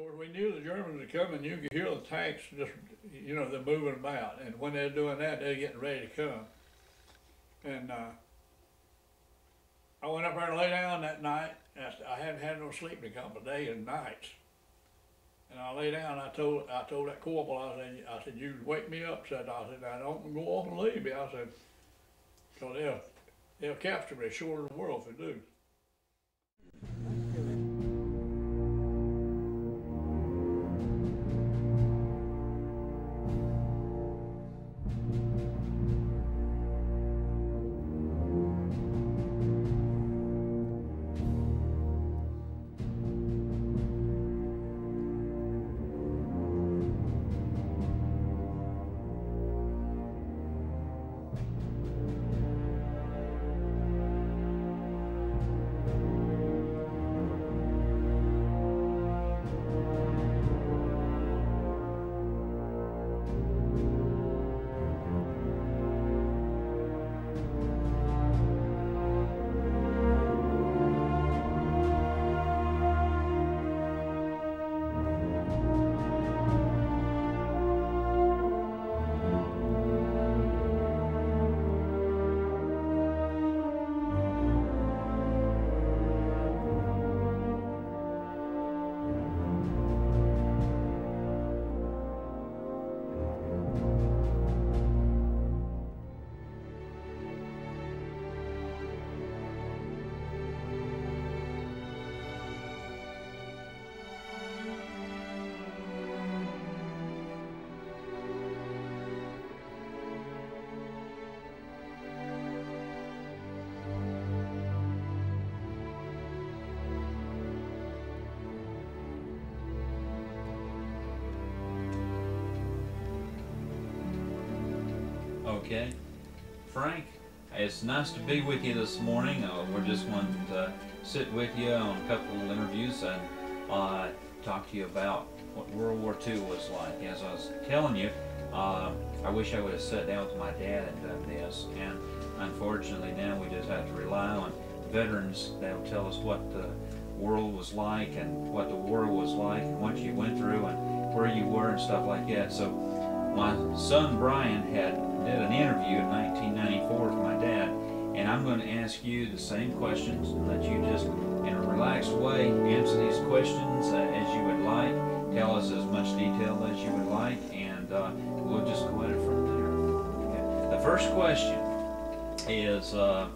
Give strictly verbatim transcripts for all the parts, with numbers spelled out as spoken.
course, we knew the Germans were coming. You could hear the tanks just, you know, they're moving about. And when they're doing that, they're getting ready to come. And uh, I went up there and lay down that night. I hadn't had no sleep in a couple of days and nights. And I lay down. I told I told that corporal, I said, I said, you wake me up. Said I said, I don't go off and leave me. I said, so they'll they'll capture me short of the world if they do. Okay, Frank, it's nice to be with you this morning. Uh, we're just wanting to sit with you on a couple of interviews and uh, talk to you about what World War Two was like. As I was telling you, uh, I wish I would have sat down with my dad and done this, and unfortunately now we just have to rely on veterans that will tell us what the world was like and what the war was like and what you went through and where you were and stuff like that. So my son Brian had did an interview in nineteen ninety-four with my dad, and I'm going to ask you the same questions and let you just, in a relaxed way, answer these questions uh, as you would like. Tell us as much detail as you would like, and uh, we'll just go at it from there. Okay. The first question is, uh,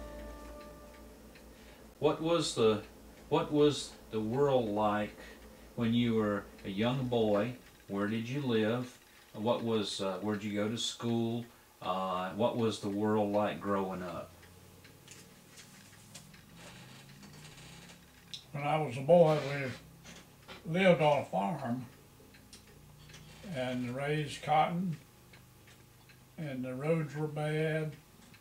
what was the what was the world like when you were a young boy? Where did you live? What was, uh, where'd you go to school? Uh, what was the world like growing up? When I was a boy, we lived on a farm and raised cotton, and the roads were bad,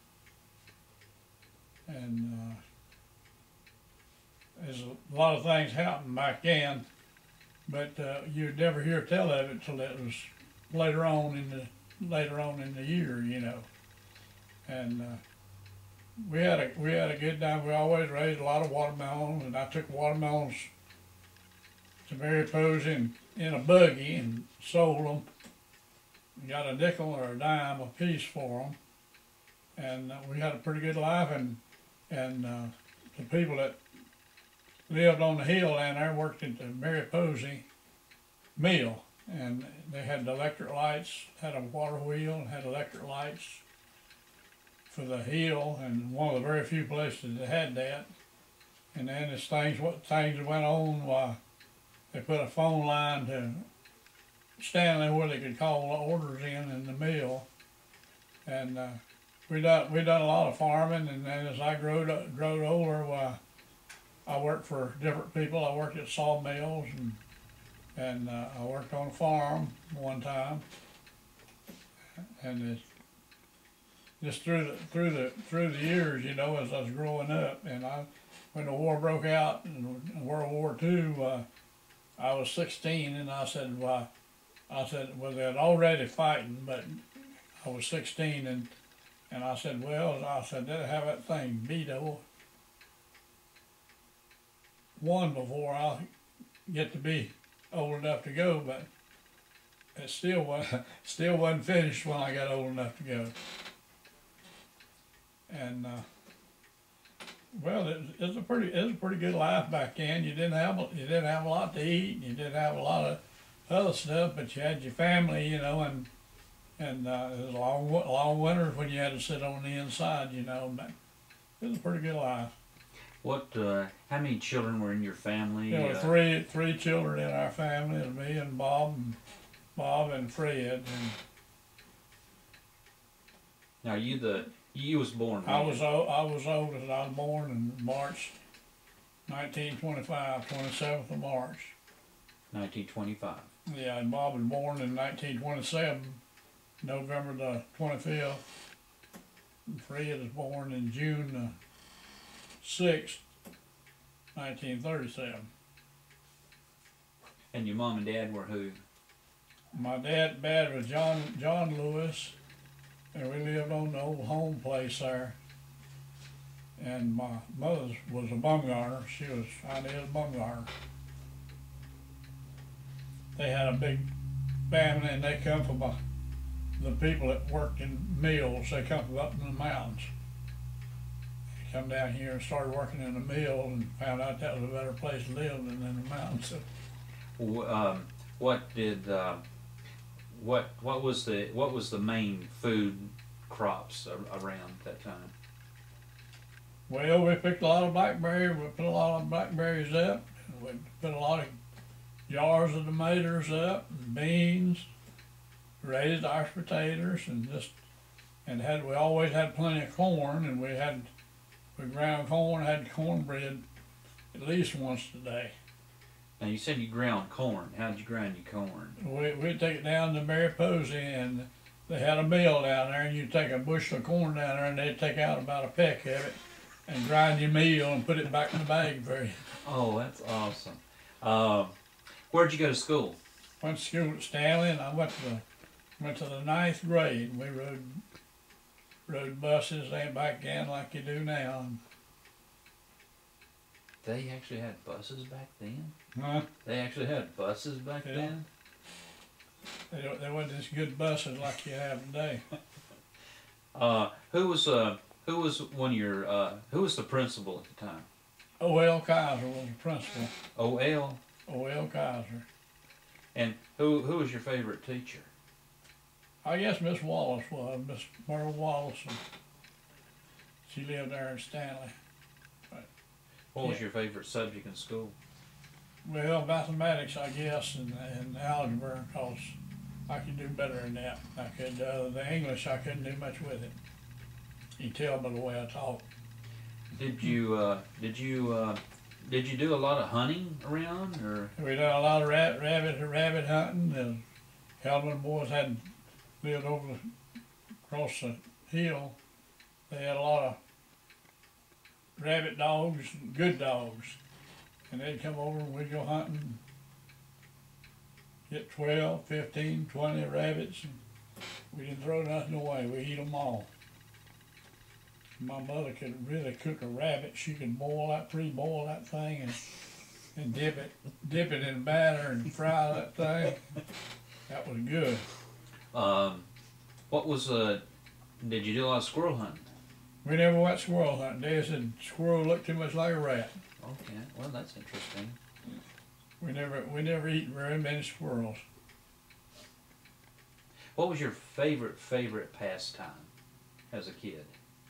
and uh, there's a lot of things happened back then, but uh, you'd never hear tell of it till it was later on in the later on in the year, you know. And uh, we had a we had a good time. We always raised a lot of watermelons, and I took watermelons to Mary Posey in, in a buggy and sold them. We got a nickel or a dime a piece for them, and uh, we had a pretty good life. And and uh, the people that lived on the hill down there worked at the Mary Posey mill. And they had the electric lights, had a water wheel, and had electric lights for the hill, and one of the very few places that had that. And then as things, what things went on, uh, they put a phone line to Stanley where they could call orders in in the mill. And uh, we done we done a lot of farming, and then as I growed up, growed older, uh, I worked for different people. I worked at sawmills and. And uh, I worked on a farm one time, and it's just through the through the through the years, you know, as I was growing up, and I, when the war broke out in World War Two, uh, I was sixteen, and I said, well, I said, well, they're already fighting, but I was sixteen, and and I said, well, I said, they'll have that thing beat over won before I'll get to be old enough to go, but it still wasn't, still wasn't finished when I got old enough to go. And, uh, well, it, it was a pretty, it was a pretty good life back then. You didn't have, a- you didn't have a lot to eat, you didn't have a lot of other stuff, but you had your family, you know, and, and, uh, it was long, wi- long winters when you had to sit on the inside, you know, but it was a pretty good life. What? Uh, how many children were in your family? There were Uh, three, three children in our family, and me and Bob, and Bob and Fred, and Now you the you was born. I when? was, o- I was oldest. I was born in March nineteen twenty-five, twenty-seventh of March. nineteen twenty-five. Yeah, and Bob was born in nineteen twenty-seven, November the twenty-fifth. And Fred was born in June the sixth, nineteen thirty-seven. And your mom and dad were who? My dad, dad was John, John Lewis, and we lived on the old home place there. And my mother was a bumgarner. She was, I did a bumgarner. They had a big family, and they come from a, the people that worked in mills. They come from up in the mountains. They come down here and started working in the mill, and found out that was a better place to live than in the mountains. So Wh- Um, what did? Uh, what what was the what was the main food crops a- around that time? well, we picked a lot of blackberries. We put a lot of blackberries up. We put a lot of jars of tomatoes up, and beans, raised Irish potatoes, and just and had we always had plenty of corn, and we had we ground corn, had cornbread at least once a day. Now you said you ground corn. How'd you grind your corn? We we'd take it down to Mariposa, and they had a mill down there, and you'd take a bushel of corn down there, and they'd take out about a peck of it, and grind your meal and put it back in the bag for you. Oh, that's awesome. Um, where'd you go to school? Went to school at Stanley, and I went to the went to the ninth grade. We rode rode buses ain't back then like you do now. They actually had buses back then. Huh? They actually had buses back Yeah. then. They don't- they wasn't as good buses like you have today. Uh, who was uh who was one of your uh who was the principal at the time? O L Kaiser was the principal. O L. O L Kaiser. And who who was your favorite teacher? I guess Miss Wallace was Miss Merle Wallace. And she lived there in Stanley. What was Yeah. your favorite subject in school? Well, mathematics, I guess, and, and algebra, cause I could do better than that. I could, uh, the English, I couldn't do much with it. You can tell by the way I talk. Did you uh did you uh did you do a lot of hunting around or? We done a lot of rat, rabbit, rabbit hunting. The Calvin boys had lived over the, across the hill. They had a lot of rabbit dogs, good dogs, and they'd come over and we'd go hunting. Get twelve, fifteen, twenty rabbits, and we didn't throw nothing away. We eat them all. My mother could really cook a rabbit. She could boil that, pre-boil that thing, and and dip it, dip it in batter and fry that thing. That was good. Um, what was uh? Did you do a lot of squirrel hunting? We never went squirrel hunting. They said squirrel looked too much like a rat. Okay, well that's interesting. We never, we never eat very many squirrels. What was your favorite favorite pastime as a kid?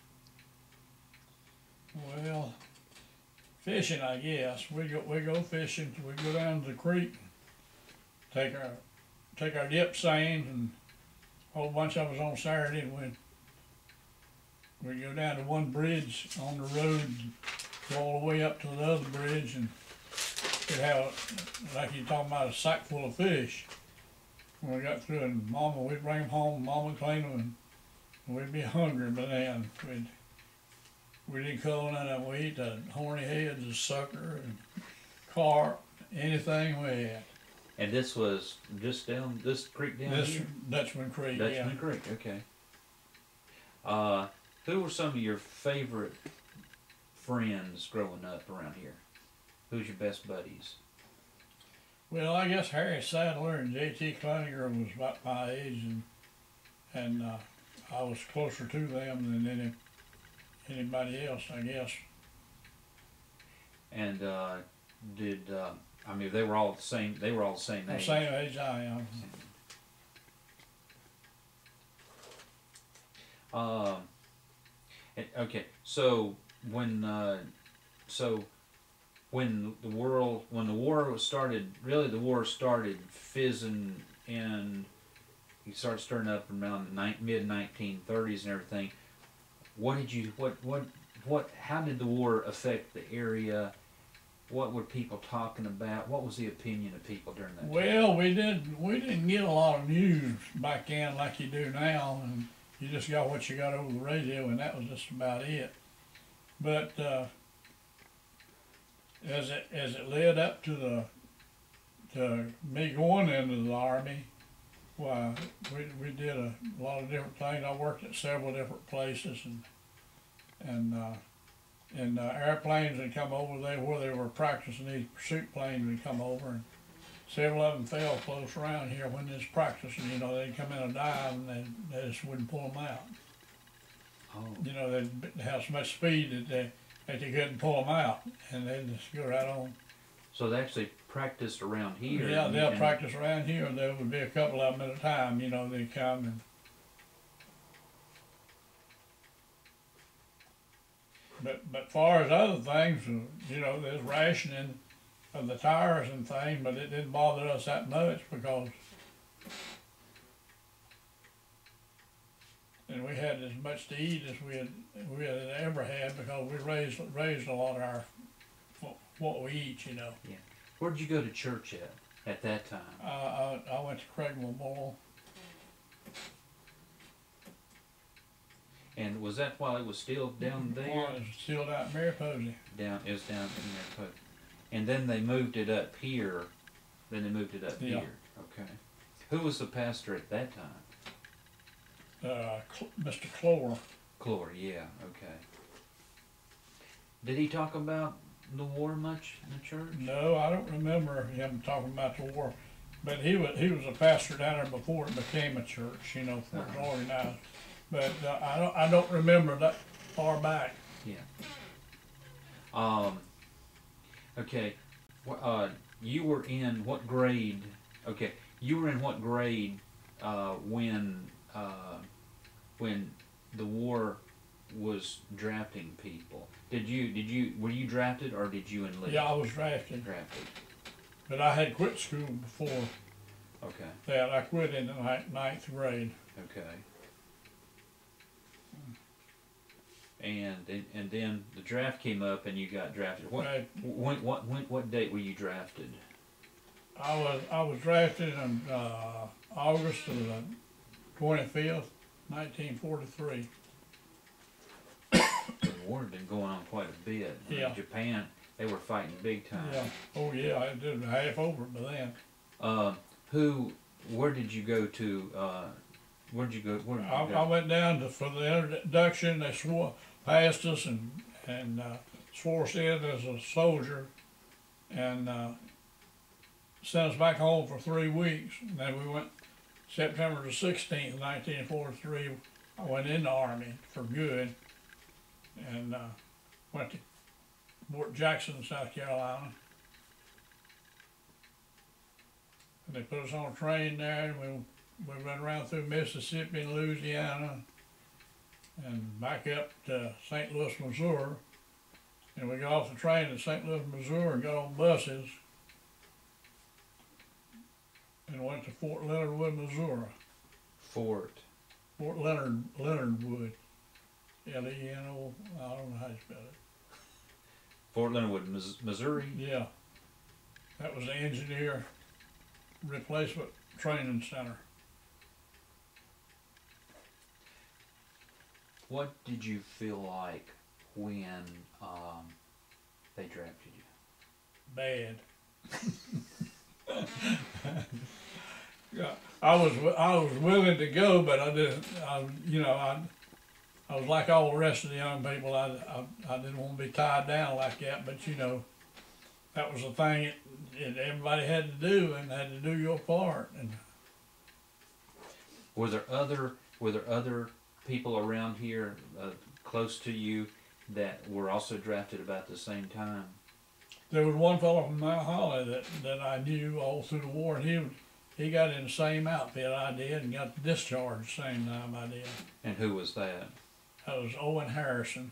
Well, fishing, I guess. We go, we go fishing. We go down to the creek, take our, take our dip seines, and a whole bunch of us on Saturday, and we we go down to one bridge on the road, go all the way up to the other bridge, and we'd have, like you're talking about, a sack full of fish. When we got through, and Mama, we'd bring them home, Mama clean them, and we'd be hungry by then. We'd, we didn't cull none of them. We eat the horny heads, the sucker, and carp, anything we had. And this was just down this creek down This here? Dutchman Creek, yeah. Dutchman Creek, okay. Uh, who were some of your favorite friends growing up around here? Who's your best buddies? Well, I guess Harry Sadler and J T Cloninger was about my age, and and uh, I was closer to them than any anybody else, I guess. And uh, did uh, I mean they were all the same? They were all the same The age. same age I am. Um. it- okay, so when uh, so when the world when the war was started, really the war started fizzing, and you started stirring up around the mid nineteen thirties and everything. What did you what what what? How did the war affect the area? What were people talking about? What was the opinion of people during that time? Well, we did we didn't get a lot of news back then like you do now, and you just got what you got over the radio, and that was just about it. But uh, as it as it led up to the to me going into the Army, why we we did a lot of different things. I worked at several different places, and and uh, and uh, airplanes would come over there where they were practicing. These pursuit planes would come over, and several of them fell close around here when they was practicing. You know, they'd come in a dive, and they, they just wouldn't pull them out. Oh. You know, they'd have so much speed that they that you couldn't pull them out, and they'd just go right on. So they actually practiced around here. Yeah, and- they'll and- practice around here, and there would be a couple of them at a time. You know, they'd come and. But but far as other things, you know, there's rationing of the tires and things, but it didn't bother us that much because, and we had as much to eat as we had we had ever had because we raised raised a lot of our what we eat, you know. Yeah. Where did you go to church at at that time? Uh, I I went to Craig Memorial. And was that while it was still down there? Well, it was still down in Mariposa. Down, it was down in there. And then they moved it up here. Then they moved it up Yeah. here. Okay. Who was the pastor at that time? Uh, Cl- Mister Clore. Clore, yeah, okay. Did he talk about the war much in the church? No, I don't remember him talking about the war, but he was he was a pastor down there before it became a church. You know, before it was organized. But uh, I don't I don't remember that far back. Yeah. Um. Okay. Wh- Uh, you were in what grade? Okay, you were in what grade uh, when uh, when the war was drafting people? Did you did you were you drafted or did you enlist? Yeah, I was drafted, Drafted. but I had quit school before Okay. that. I quit in the ninth, ninth grade. Okay. And, and and then the draft came up and you got drafted. What Right. when what when what date were you drafted? I was I was drafted in uh, August of the twenty-fifth, nineteen forty-three. The war had been going on quite a bit. I mean, Yeah. Japan, they were fighting big time. Yeah. Oh yeah, I did half over by then. Uh, who? Where did you go to? Uh, where did you go? Where did you I, go? I went down to, for the introduction. They swore past us and and uh, swore us in as a soldier, and uh, sent us back home for three weeks. And then we went September the sixteenth, nineteen forty-three. I went in the Army for good, and uh, went to Fort Jackson, South Carolina. And they put us on a train there, and we we went around through Mississippi and Louisiana, and back up to Saint Louis, Missouri. And we got off the train in Saint Louis, Missouri, and got on buses, and went to Fort Leonard Wood, Missouri. Fort. Fort Leonard Leonard Wood, L E N O. I don't know how you spell it. Fort Leonard Wood, Mis- Missouri. Yeah, that was the Engineer Replacement Training Center. What did you feel like when um, they drafted you? Bad. Yeah, I was I was willing to go, but I didn't. I, you know, I I was like all the rest of the young people. I I, I didn't want to be tied down like that. But you know, that was the thing. It, it, everybody had to do, and had to do your part. And Were there other were there other people around here uh, close to you that were also drafted about the same time? there was one fellow from Mount Holly that, that I knew all through the war, and he he got in the same outfit I did and got discharged the same time I did. And who was that? That was Owen Harrison.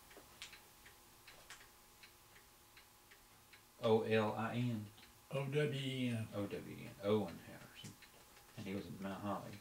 O L I N. O W E N. O W E N. Owen Harrison. And he was at Mount Holly.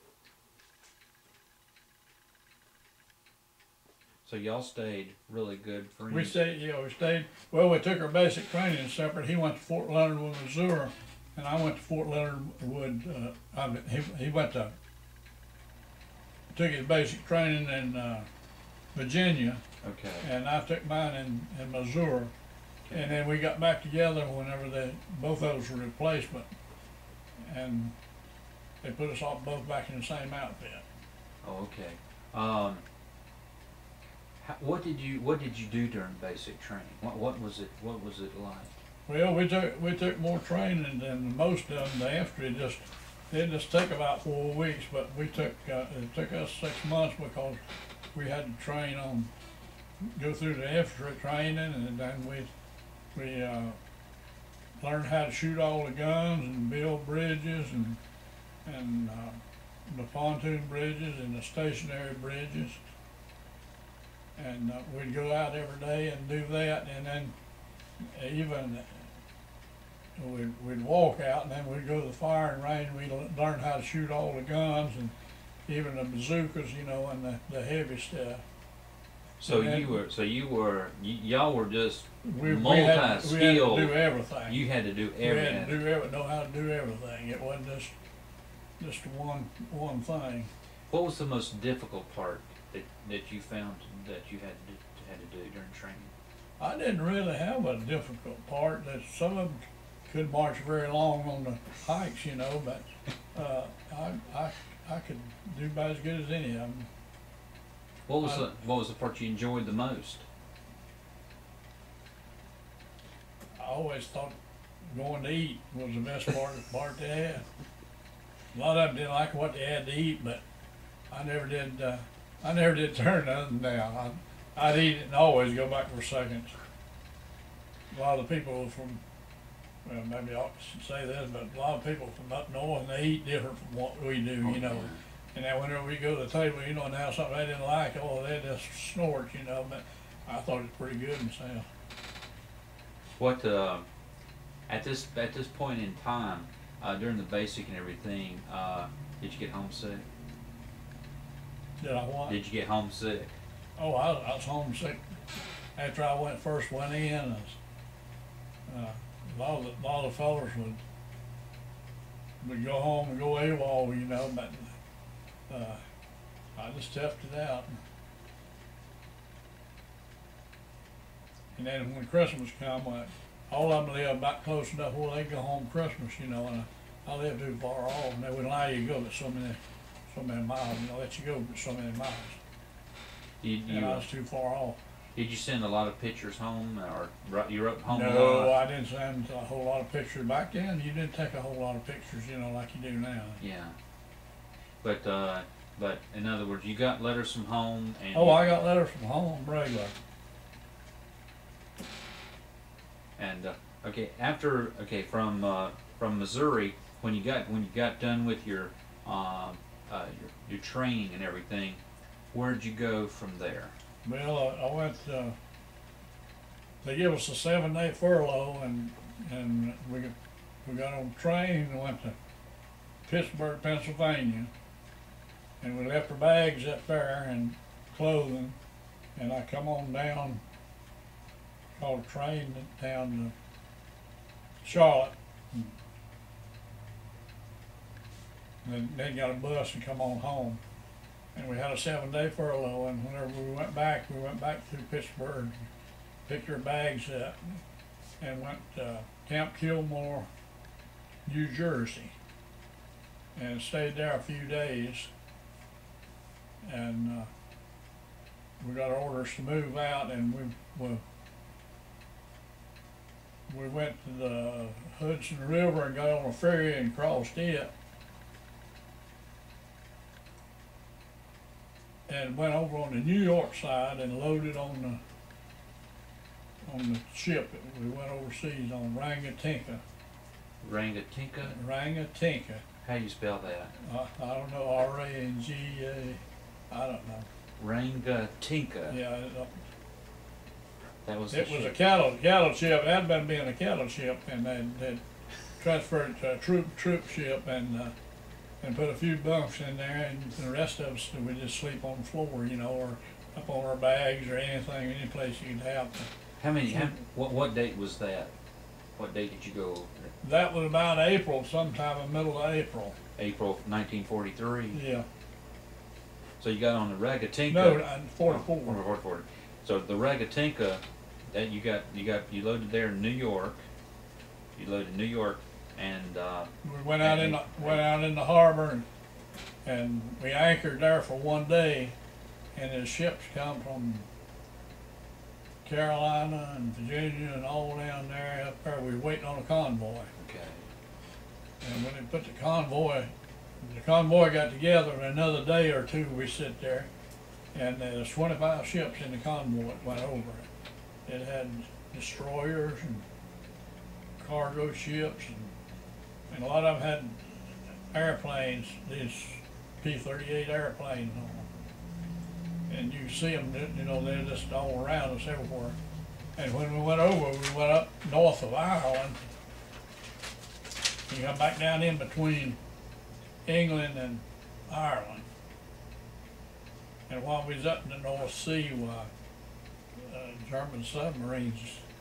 So y'all stayed really good friends. We stayed, yeah, we stayed, well, we took our basic training separate. He went to Fort Leonard Wood, Missouri, and I went to Fort Leonard Wood, uh, I mean, he, he went to, took his basic training in, uh, Virginia, Okay. and I took mine in, in Missouri. Okay. And then we got back together whenever they, both of us were replacement, and they put us all both back in the same outfit. Oh, okay. Um, how, what did you What did you do during basic training? What What was it What was it like? Well, we took we took more training than most of them. The infantry just it just took about four weeks, but we took uh, it took us six months because we had to train on go through the infantry training, and then we we uh, learned how to shoot all the guns and build bridges and and uh, the pontoon bridges and the stationary bridges, and uh, we'd go out every day and do that, and then even we'd, we'd walk out, and then we'd go to the firing range. We'd learn how to shoot all the guns and even the bazookas, you know, and the, the heavy stuff. So And you were So you were y- y'all were just we, we had, we had to multi-skilled. do everything. You had to do we had to everything. do every, know how to do everything. It wasn't just just one one thing. What was the most difficult part that that you found that you had to do, had to do during training? I didn't really have a difficult part. That some of them could march very long on the hikes, you know, but uh, I, I I could do about as good as any of them. What was I- the What was the part you enjoyed the most? I always thought going to eat was the best part part they had. A lot of them didn't like what they had to eat, but I never did. Uh, I never did turn nothing down. I'd, I'd eat it and always go back for seconds. A lot of the people from, well, maybe I ought to say this, but a lot of people from up north, and they eat different from what we do, you know. And then whenever we go to the table, you know, now something they didn't like, oh, they just snort, you know. But I thought it was pretty good myself. What uh, at this at this point in time uh, during the basic and everything, uh, did you get homesick? Did I what? Did you get homesick? Oh, I, was- I was homesick after I went first went in. I was, uh, a lot of the, a lot of fellas would would go home and go AWOL, you know, but uh, I just toughed it out. And then when Christmas come, uh, all of them live about close enough where they go home Christmas, you know, and I, I live too far off, and they wouldn't allow you to go but so many, so many miles, you know, let you go but so many miles. Did And you I was too far off. Did you send a lot of pictures home, or ru- you wrote home a No, lot? I didn't send a whole lot of pictures. Back then, you didn't take a whole lot of pictures, you know, like you do now. Yeah, but uh, but in other words, you got letters from home, and Oh, I got letters from home regular. and uh, okay, after okay from uh, from Missouri, when you got when you got done with your uh, uh, your, your training and everything, where'd you go from there? Well, I, I went, uh, they gave us a seven day furlough, and, and we got, we got on a train and went to Pittsburgh, Pennsylvania. And we left our bags up there and clothing, and I come on down, called a train down to Charlotte. And then, then got a bus and come on home. And we had a seven day furlough, and whenever we went back, we went back to Pittsburgh, picked our bags up, and went to Camp Kilmore, New Jersey, and stayed there a few days. And uh, we got orders to move out, and we, we we went to the Hudson River and got on a ferry and crossed it. And went over on the New York side and loaded on the on the ship. We went overseas on Rangatinka. Rangatinka? Rangatinka. How do you spell that? Uh, I don't know, R A N G A, I don't know. Rangatinka. Yeah, it, uh, That was it the was a ship. cattle cattle ship. It had been being a cattle ship, and they they transferred it to a troop troop ship, and uh, and put a few bunks in there, and the rest of us we just sleep on the floor, you know, or up on our bags or anything, any place you could have. How many, how, what, what date was that? What date did you go over there? That was about April, sometime in the middle of April. April nineteen forty-three? Yeah. So you got on the Ragatinka? No, uh, forty-four. Oh, forty-four. So the Ragatinka, that you got, you got, you loaded there in New York. You loaded in New York, and uh, We went out in the, went out in the harbor, and, and we anchored there for one day, and the ships come from Carolina and Virginia and all down there up there. We were waiting on a convoy, okay. and when they put the convoy, the convoy got together. And another day or two, we sit there, and there's twenty-five ships in the convoy that went over it. It had destroyers and cargo ships, and, and a lot of them had airplanes, these P thirty-eight airplanes on them. And you see them, you know, they're just all around us everywhere. And when we went over, we went up north of Ireland. You come back down in between England and Ireland. And while we was up in the North Sea, why, uh, German submarines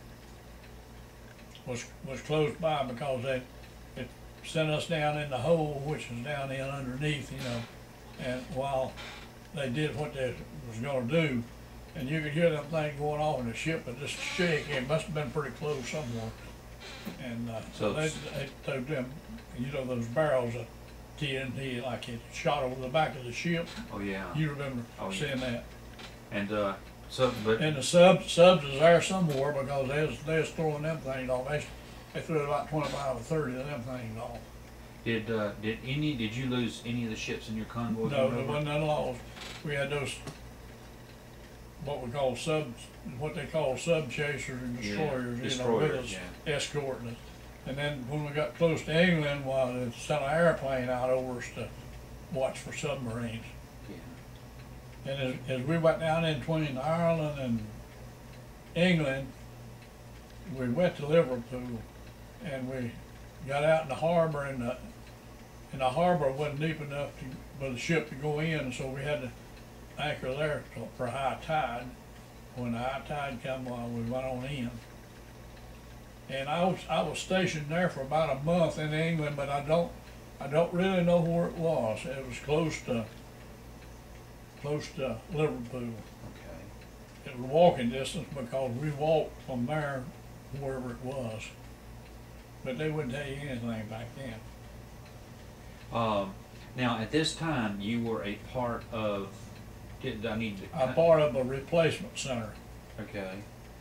was was close by, because they it sent us down in the hole, which was down in underneath, you know. And while they did what they was going to do, and you could hear them things going off in the ship, but just shake. It must have been pretty close somewhere. And uh, So so they, they told them, you know, those barrels of T N T, like it shot over the back of the ship. Oh yeah. You remember Oh, yeah. seeing that? And uh, so, but And the subs, subs is there somewhere, because they was, they was throwing them things off. They, they threw about twenty-five or thirty of them things off. did uh, did any did you lose any of the ships in your convoy? No, going there over? wasn't none lost. We had those, what we call subs, what they call sub chasers and Yeah, destroyers, you know, destroyers, with us, yeah. escorting us. And then when we got close to England, well, they sent an airplane out over us to watch for submarines. Yeah. And as, as we went down in between Ireland and England, we went to Liverpool, and we got out in the harbor, and the, and the harbor wasn't deep enough to, for the ship to go in, so we had to anchor there till- for high tide. When the high tide come, well, we went on in. And I was, I was stationed there for about a month in England, but I don't, I don't really know where it was. It was close to, close to Liverpool. Okay. It was walking distance, because we walked from there wherever it was. But they wouldn't tell you anything back then. Um, now at this time you were a part of. Did I need to? I'm part of a replacement center. Okay.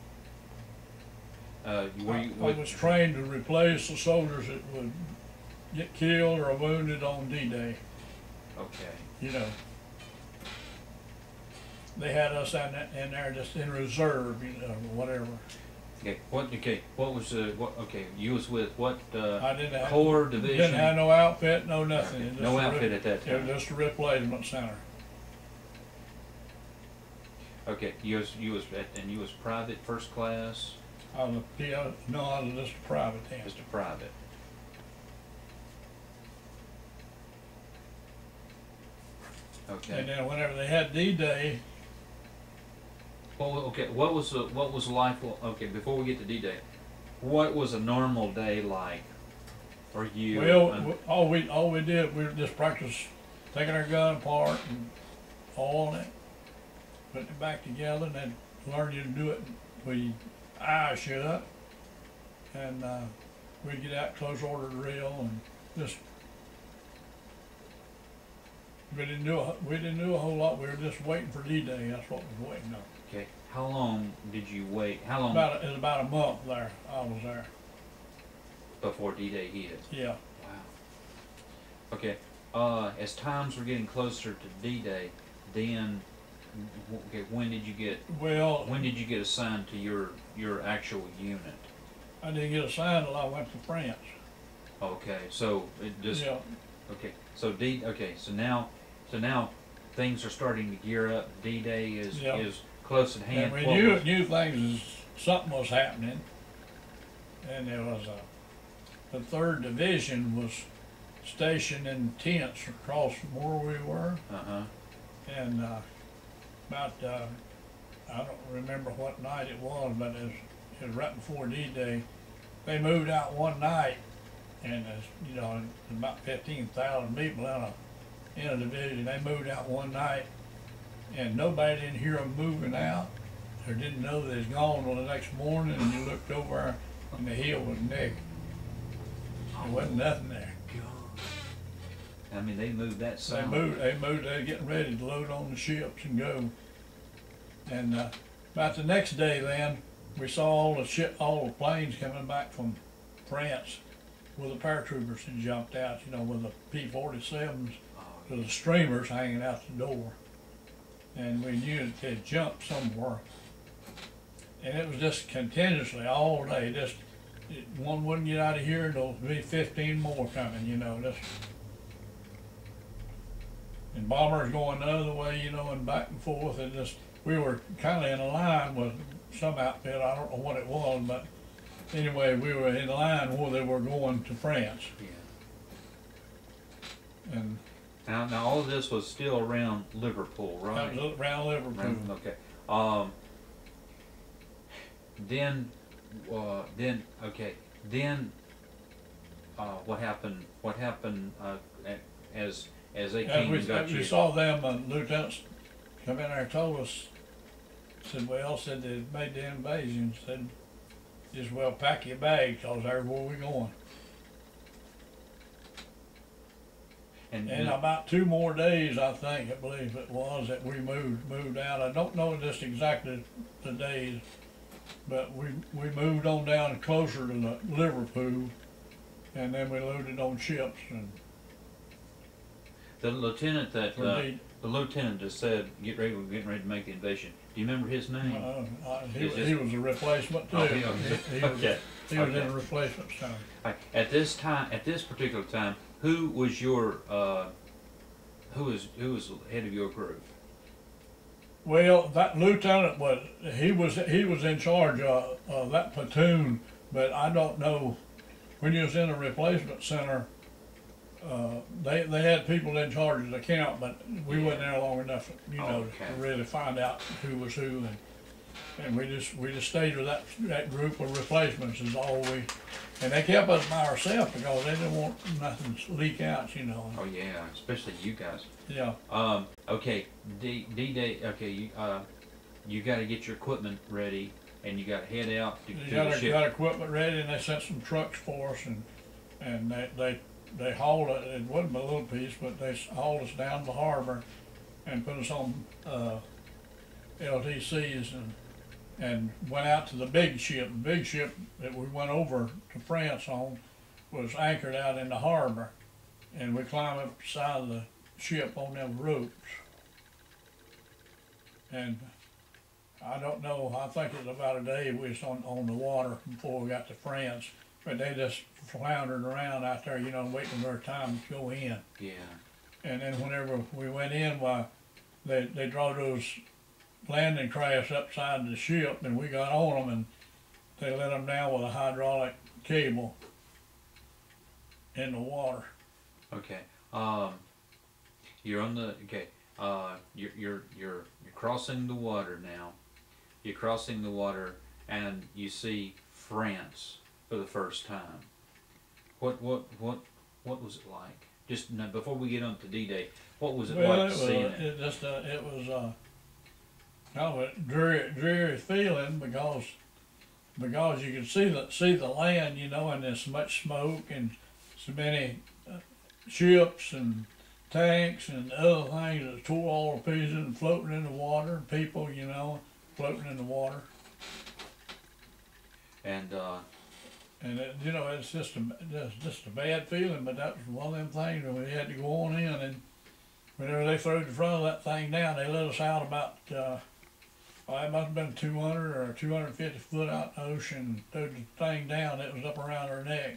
Uh, were I, you? I was trained to replace the soldiers that would get killed or wounded on D-Day. Okay. You know, they had us in, that- in there just in reserve, you know, whatever. Okay. What? Okay. What was the? What? Okay. You was with what? Uh, I didn't have, Corps division. didn't have no outfit, no nothing. Okay. It was No just a outfit re- at that It time. was just a replacement center. Okay. You was you was at, and you was private first class. I was a P O, no, I was just a private then. Just a private. Okay. And then whenever they had D-Day, Well, okay. What was the what was life? Okay. Before we get to D-Day, what was a normal day like for you? well, and- w- all we, all we did, we just practiced taking our gun apart and oiling it, putting it back together, and then learn you to do it with your eyes shut. And, uh, we'd get out close order drill and just, we didn't do a, we didn't do a whole lot. We were just waiting for D-Day. That's what we were waiting on. Okay. How long did you wait? How long? About, a- it was about a month there, I was there. before D-Day hit. Yeah. Wow. Okay. Uh, as times were getting closer to D-Day, then okay, when did you get? Well, when did you get assigned to your your actual unit? I didn't get assigned till I went to France. Okay, so it just Yeah. okay. So D. Okay, so now, so now, things are starting to gear up. D-Day is Yeah. is close at hand. And we What knew was- knew things was, something was happening, and there was a the third division was stationed in tents across from where we were, Uh-huh. and uh, about uh, I don't remember what night it was, but it was, it was right before D-Day. They moved out one night, and as you know, about fifteen thousand people in a in a division. They moved out one night, and nobody didn't hear them moving out, or didn't know they was gone. Well, the next morning, and you looked over, and the hill was naked. There wasn't nothing there. I mean, they moved that They south. moved. They moved. They were getting ready to load on the ships and go. And uh, about the next day, then we saw all the ship, all the planes coming back from France, with the paratroopers had jumped out. You know, with the P forty-sevens, Oh, with the streamers hanging out the door, and we knew that they'd jumped somewhere. And it was just continuously all day. Just it, one wouldn't get out of here, and there'll be fifteen more coming. You know, just. And bombers going the other way, you know, and back and forth, and just, we were kind of in a line with some outfit, I don't know what it was, but anyway, we were in line where they were going to France. yeah. And Now, now all of this was still around Liverpool, right? that was around Liverpool. Around- okay. Um. Then, uh, then okay. Then, uh, what happened? What happened? Uh, a- as as they As came we, and got as you. we saw them, uh, lieutenants come in there and told us, said, well, said they made the invasion, said, just well, pack your bags, cause there's where we going. and And about two more days, I think, I believe it was, that we moved moved out. I don't know just exactly the days, but we we moved on down closer to the Liverpool, and then we loaded on ships and the lieutenant that for uh, the, the lieutenant just said, "Get ready, we're getting ready to make the invasion." Do you remember his name? uh, uh, he, Is this- he was a replacement too. Oh, he- He, he was, okay. he was Okay. in a replacement time. Right. At this time, at this particular time, who was your uh, who was who was head of your group? Well, that lieutenant was he was he was in charge of, of that platoon, but I don't know when you was in the replacement center. Uh, they they had people in charge of the camp, but we Yeah. wasn't there long enough, you know, Okay. to really find out who was who, and and we just we just stayed with that that group of replacements is all we, and they kept us by ourselves because they didn't want nothing to leak out, you know. Oh yeah, especially you guys. Yeah. Um, okay, D D Day. Okay, you uh, you got to get your equipment ready, and you got to head out to, They to got the our, ship. got equipment ready, and they sent some trucks for us, and and they they they hauled it. It wasn't a little piece, but they s- hauled us down the harbor, and put us on uh, L T Cs, and and went out to the big ship. The big ship that we went over to France on was anchored out in the harbor, and we climbed up the side of the ship on them ropes, and I don't know, I think it was about a day we was on, on the water before we got to France, but they just floundered around out there, you know, waiting for their time to go in. Yeah. And then whenever we went in, why, they, they draw those landing crafts upside the ship, and we got on them, and they let them down with a hydraulic cable in the water. Okay. Um, you're on the okay. Uh, you're you're you're you're crossing the water now. You're crossing the water, and you see France for the first time. What what what what was it like? Just now, before we get on to D-Day, what was it Well, like it was, seeing uh, it? it just, uh, it was, uh, kind of a dreary, dreary feeling because, because you could see the, see the land, you know, and there's so much smoke and so many uh, ships and tanks and other things that tore all to pieces and floating in the water, people, you know, floating in the water. And uh, And it, you know, it's just a, it's just a bad feeling, but that was one of them things when we had to go on in, and whenever they threw the front of that thing down, they let us out about, uh, well, it must have been two hundred or two hundred fifty foot out in the ocean. Threw the thing down, it was up around our neck.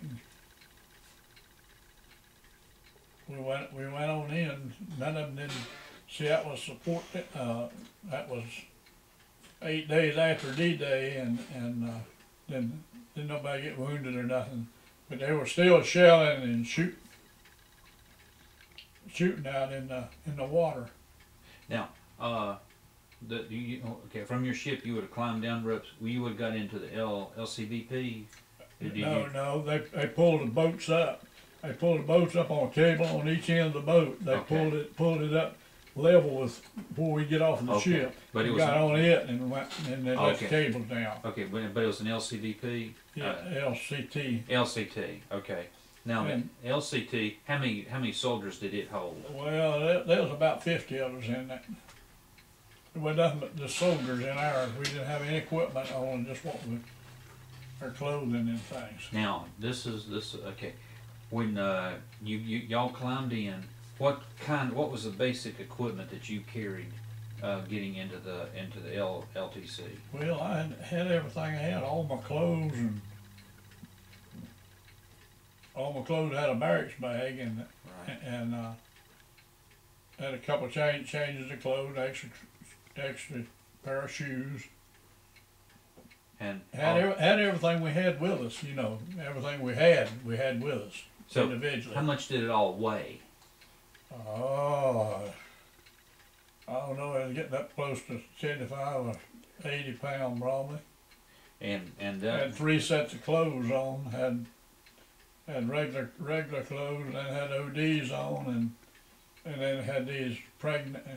We went, we went on in, none of them didn't, see that was support, uh, that was eight days after D-Day, and, and, uh, then, didn't nobody get wounded or nothing. But they were still shelling and shoot, shooting out in the, in the water. Now, uh, the, you, okay, from your ship you would have climbed down ropes, well, you would have got into the L, LCVP? Did No, you? no, they, they pulled the boats up. They pulled the boats up on a cable on each end of the boat. They Okay. pulled it, pulled it up level with before we get off of the Okay, ship. but it we was got on it and went, and they let the Okay. cables down. Okay, but, but it was an L C V P? Yeah, L C T. L C T, okay. Now, And- L C T, how many how many soldiers did it hold? Well, there, there was about fifty of us in that. There was nothing but the soldiers in ours. We didn't have any equipment on, just what we, our clothing and things. Now, this is this okay. When uh, you, you y'all climbed in, what kind? What was the basic equipment that you carried, uh, getting into the into the L, LTC? Well, I had, had everything. I had all my clothes and all my clothes. I had a barracks bag and Right. and uh, had a couple change changes of clothes, extra extra pair of shoes. And Had uh, every, had everything we had with us. You know, everything we had we had with us so individually. how much did it all weigh? Oh, I don't know. It was getting up close to seventy-five or eighty pound probably. And and uh, Had three sets of clothes on. Had had regular regular clothes, and then had O Ds on, and and then had these pregnant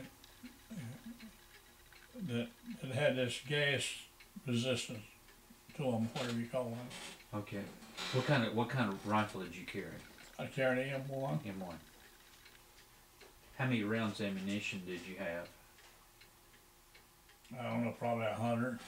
that that had this gas resistance to them, whatever you call them. okay, what kind of what kind of rifle did you carry? I carried an M one. M one. How many rounds of ammunition did you have? I don't know, probably a hundred.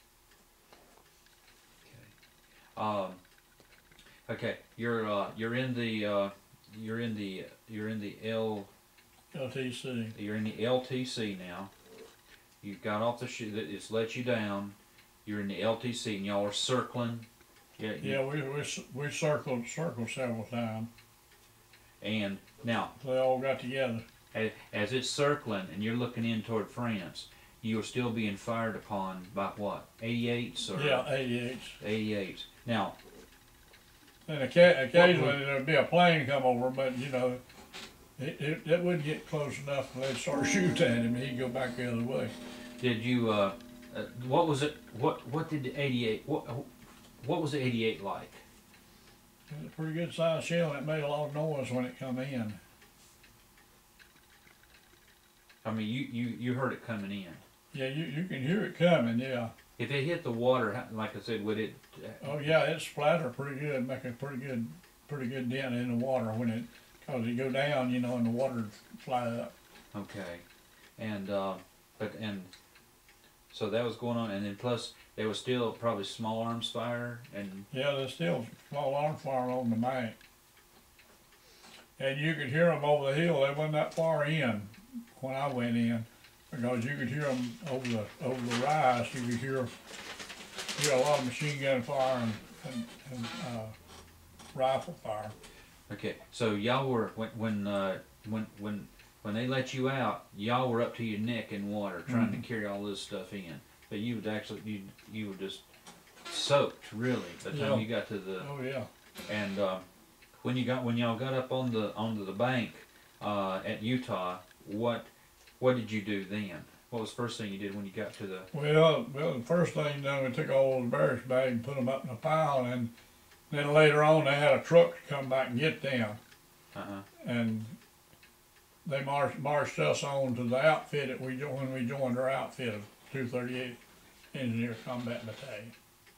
Um, okay, you're uh, you're in the uh, you're in the you're in the L L T C. you're in the L T C now. You got off the ship. It's let you down. You're in the L T C, and y'all are circling. Yeah. you- Yeah, we we we circled circled several times. And now, They all got together. as, as it's circling, and you're looking in toward France, you are still being fired upon by what? eighty-eights or Yeah, eighty-eights. eighty-eights. Now, And occa- occasionally there'd be a plane come over, but you know, it, it, it wouldn't get close enough. They'd start shooting at him, and he'd go back the other way. did you? Uh, uh, what was it? What What did the eighty-eight? What What was the eighty-eight like? It was a pretty good sized shell, and it made a lot of noise when it come in. I mean, you, you, you heard it coming in. Yeah, you, you can hear it coming, yeah. If it hit the water, how- like I said, would it? Oh yeah, it splattered pretty good, make a pretty good, pretty good dent in the water when it, cause it go down, you know, and the water fly up. Okay, and uh, but and so that was going on, and then plus there was still probably small arms fire, and Yeah, there's still small arm fire on the bank. And you could hear them over the hill. They wasn't that far in when I went in, because you could hear them over the over the rise. You could hear hear a lot of machine gun fire and and, and uh, rifle fire. okay, so y'all were when when uh, when when when they let you out, y'all were up to your neck in water trying Mhm. to carry all this stuff in, but you would actually you you were just soaked really by the time Yeah. you got to the Oh yeah. and uh, when you got when y'all got up on the onto the bank uh, at Utah, what what did you do then? What was the first thing you did when you got to the? Well, well, the first thing done, we took all the barracks bag and put them up in a pile, and then later on they had a truck to come back and get them, Uh-huh. and they marched marched us on to the outfit that we jo- when we joined our outfit of two thirty-eight Engineer Combat Battalion.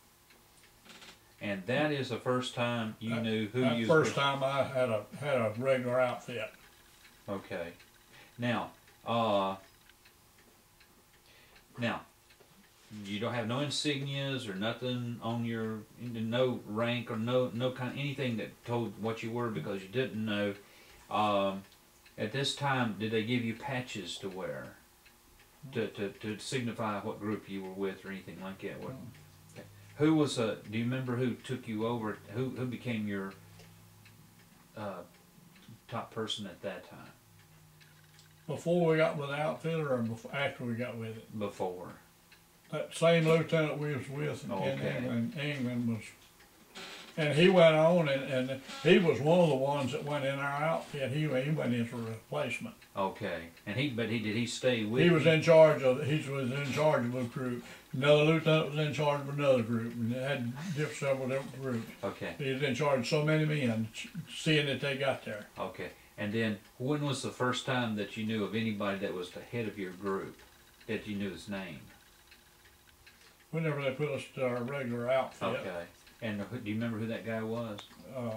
And that is the first time you That- knew who That you. first time I had a had a regular outfit. Okay. Now, uh. Now, you don't have no insignias or nothing on your, no rank or no no kind anything that told what you were because you didn't know. Um, at this time, did they give you patches to wear to, to, to signify what group you were with or anything like that? What, okay. Who was uh, do you remember who took you over? Who who became your uh, top person at that time? Before we got with the outfitter or before, after we got with it? Before. That same lieutenant we was with in, Okay. in England, England was, and he went on and, and he was one of the ones that went in our outfit. He, he went in for replacement. Okay, and he but he did he stay with? He was you? in charge of he was in charge of a group. Another lieutenant was in charge of another group, and they had different, several different groups. Okay. He was in charge of so many men, seeing that they got there. Okay, and then when was the first time that you knew of anybody that was the head of your group, that you knew his name? Whenever they put us to our regular outfit. Okay, and who, do you remember who that guy was? Uh,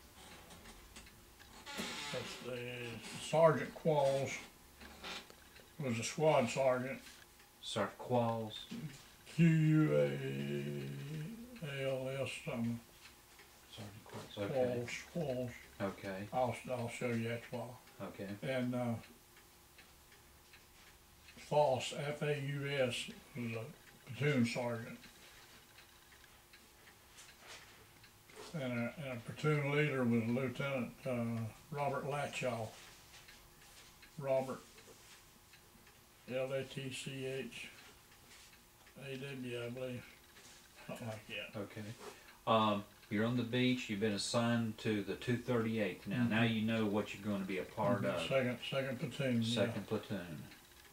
that's the Sergeant Qualls was a squad sergeant. Sergeant Qualls. Q U A L S something. Sergeant Qualls. Okay. Qualls. Qualls. Okay. I'll I'll show you that while. Okay. And uh, Foss, F A U S, was a platoon sergeant. And a, and a platoon leader was Lieutenant uh, Robert Latchaw. Robert, L A T C H A W, I believe, something like that. Okay. Um, you're on the beach. You've been assigned to the two thirty-eighth. Now, Mhm. now you know what you're going to be a part of. Second, second platoon. Second platoon.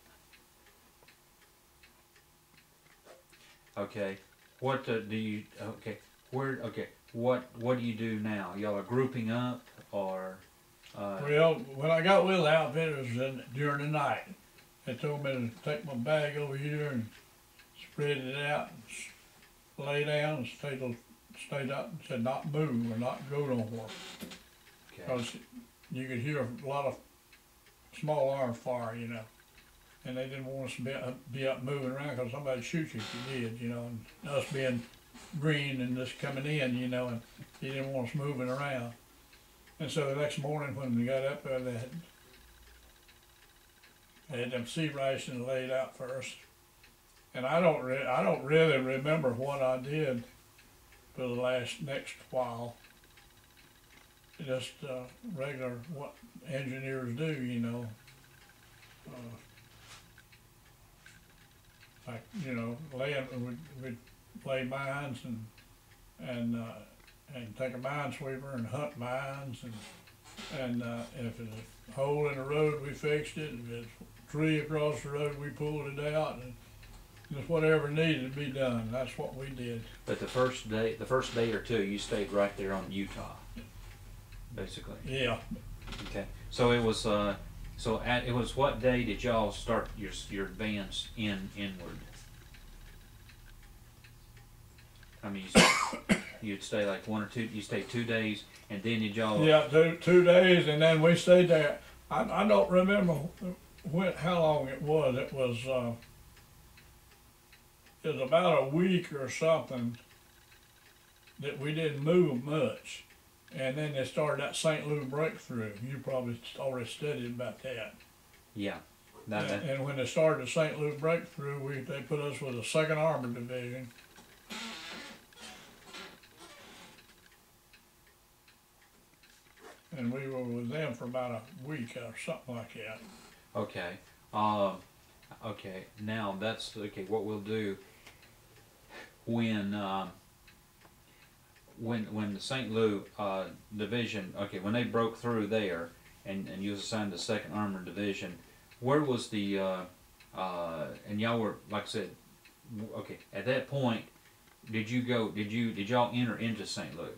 Okay. What uh, do you? Okay. Where? Okay. What What do you do now? Y'all are grouping up, or? Uh, Well, when I got with the outfitters in, during the night, they told me to take my bag over here and spread it out and s- lay down and stay, till- stayed up and said not move or not go nowhere. okay. Because you could hear a lot of small arms fire, you know. And they didn't want us to be up, be up moving around because somebody'd shoot you if you did, you know. And us being green and just coming in, you know, and he didn't want us moving around. And so the next morning when we got up there, they had, they had them sea rations laid out for us. And I don't re I don't really remember what I did for the last next while. Just uh, regular what engineers do, you know. Uh, like you know, laying we'd, we'd lay mines and and uh, and take a minesweeper and hunt mines and and uh, if it's a hole in the road we fixed it. If it's a tree across the road we pulled it out and just whatever needed to be done. That's what we did. But the first day, the first day or two, you stayed right there on Utah, basically. Yeah. Okay. So it was. Uh, so at it was what day did y'all start your your advance in inward? I mean, you, you'd stay like one or two. You stayed two days, and then did y'all? Yeah, two two days, and then we stayed there. I I don't remember when how long it was. It was. Uh, It was about a week or something that we didn't move much. And then they started that Saint Louis breakthrough. You probably already studied about that. Yeah. That, And, that, and when they started the Saint Louis breakthrough, we they put us with the second Armored Division. And we were with them for about a week or something like that. okay. Um. Okay. Now that's okay. What we'll do when um, when when the Saint Louis uh, division, okay, when they broke through there, and and you was assigned to the second Armored Division, where was the uh, uh, and y'all were, like I said, w- okay, at that point, did you go? Did you did y'all enter into Saint Louis?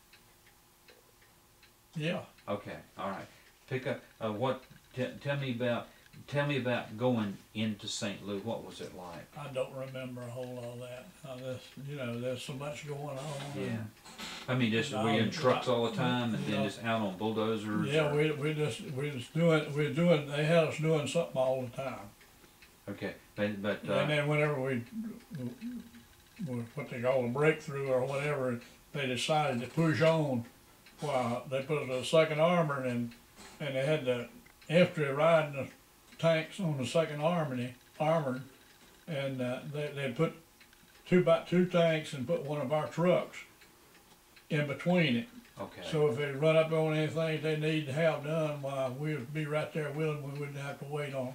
Yeah. Okay. All right. Pick up uh, what? T- tell me about. Tell me about going into Saint Louis. What was it like? I don't remember a whole lot of that. Uh, this, you know, there's so much going on. Yeah. I mean, just No, were you in trucks all the time, and then no. just out on bulldozers? Yeah, or- we we just we was doing we were doing. They had us doing something all the time. Okay, but but And uh, then whenever we, we what they call a breakthrough or whatever, they decided to push on. Well, they put a second armor and and they had the infantry riding the tanks on the second armory armored, and uh, they they put two by two tanks and put one of our trucks in between it. okay. So if they run up on anything they need to have done, why we would be right there with them. We wouldn't have to wait on.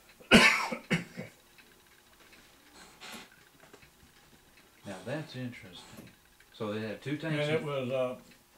Now that's interesting. So they had two tanks. And it was, uh,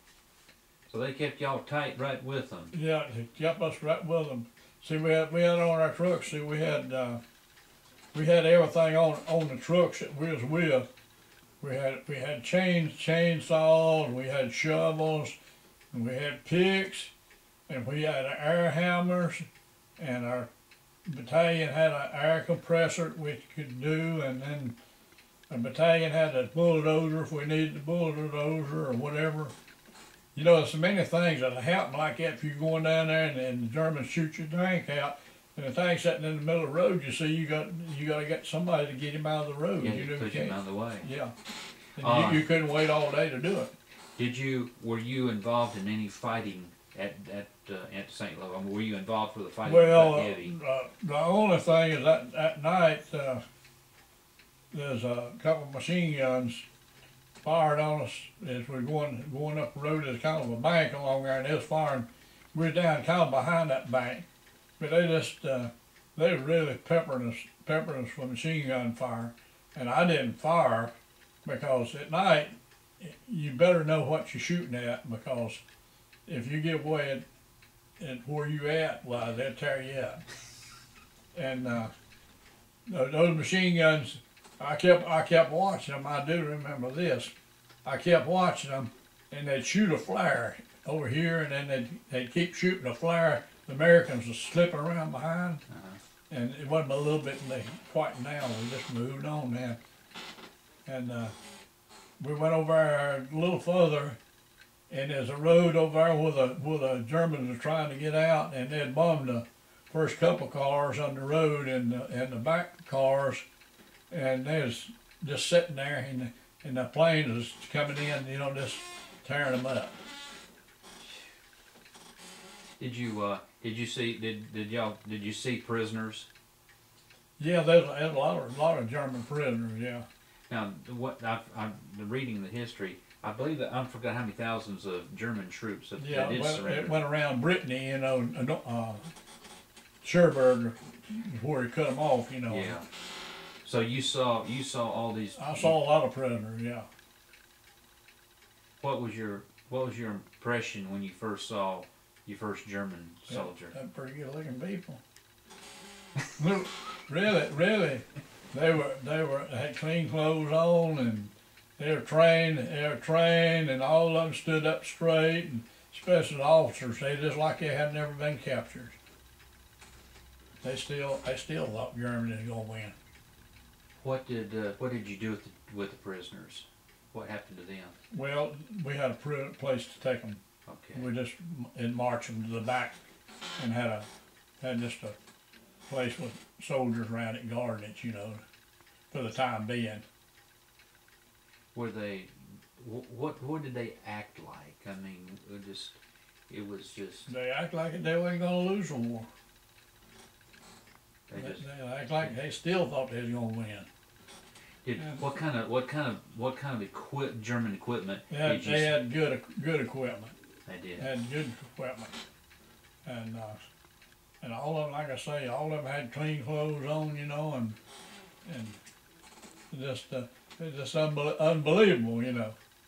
so they kept y'all tight right with them. yeah, it kept us right with them. See, we had, we had on our trucks, see, we had, uh, we had everything on, on the trucks that we was with. We had, we had chains, chainsaws, we had shovels, and we had picks, and we had air hammers, and our battalion had an air compressor which could do, and then a battalion had a bulldozer if we needed the bulldozer or whatever. You know, there's so many things that happen like that if you're going down there and, and the Germans shoot your tank out, and the tank's sitting in the middle of the road. You see, you got you got to get somebody to get him out of the road. Yeah, you you know, push you him can't. out of the way. Yeah, and Uh, you, you couldn't wait all day to do it. Did you? Were you involved in any fighting at at uh, at Saint Louis? I mean, were you involved for the fighting? Well, that heavy? uh, the only thing is that at night uh, there's a couple of machine guns fired on us as we're going going up the road. There's kind of a bank along there, and they was firing. We're down kind of behind that bank, but they just uh, they were really peppering us, peppering us with machine gun fire, and I didn't fire because at night you better know what you're shooting at, because if you give away at, at where you at, well, they'll tear you up. And uh, those machine guns, I kept I kept watching them. I do remember this. I kept watching them, and they'd shoot a flare over here, and then they'd, they'd keep shooting a flare. The Americans were slipping around behind, Uh-huh. and it wasn't a little bit, and they quieted down. We just moved on then. And uh, we went over there a little further, and there's a road over there where the, where the Germans are trying to get out, and they'd bombed the first couple cars on the road and the, and the back cars, and they was just sitting there, and the, and the planes was coming in, you know, just tearing them up. Did you uh, did you see did did y'all did you see prisoners? Yeah, there's, there's a lot of a lot of German prisoners. Yeah. Now, what I've, I'm reading the history. I believe that I forgot how many thousands of German troops that, Yeah, that did well, surrender. it went around Brittany, you know, uh, Cherbourg, where he cut them off, you know. Yeah. So you saw you saw all these. I saw a lot of prisoners. Yeah. What was your what was your impression when you first saw your first German soldier? They're pretty good looking people. Look, really, really, they were they were they had clean clothes on, and they were trained. They were trained, and all of them stood up straight. And especially the officers, they just like they had never been captured. They still they still thought Germany was gonna win. What did uh, what did you do with the, with the prisoners? What happened to them? Well, we had a pri- place to take them. Okay. We just and march them to the back, and had a had just a place with soldiers around it guarding it, you know, for the time being. Were they? wh- What what did they act like? I mean, it just it was just They act like they weren't gonna lose the war. they They, just they act like they still thought they was gonna win. did. What kind of what kind of what kind of equip German equipment They had, did you? they s- had good equ- good equipment. They did. They had good equipment, and uh, and all of them, like I say, all of them had clean clothes on, you know, and and just uh, it's just unbel- unbelievable, you know.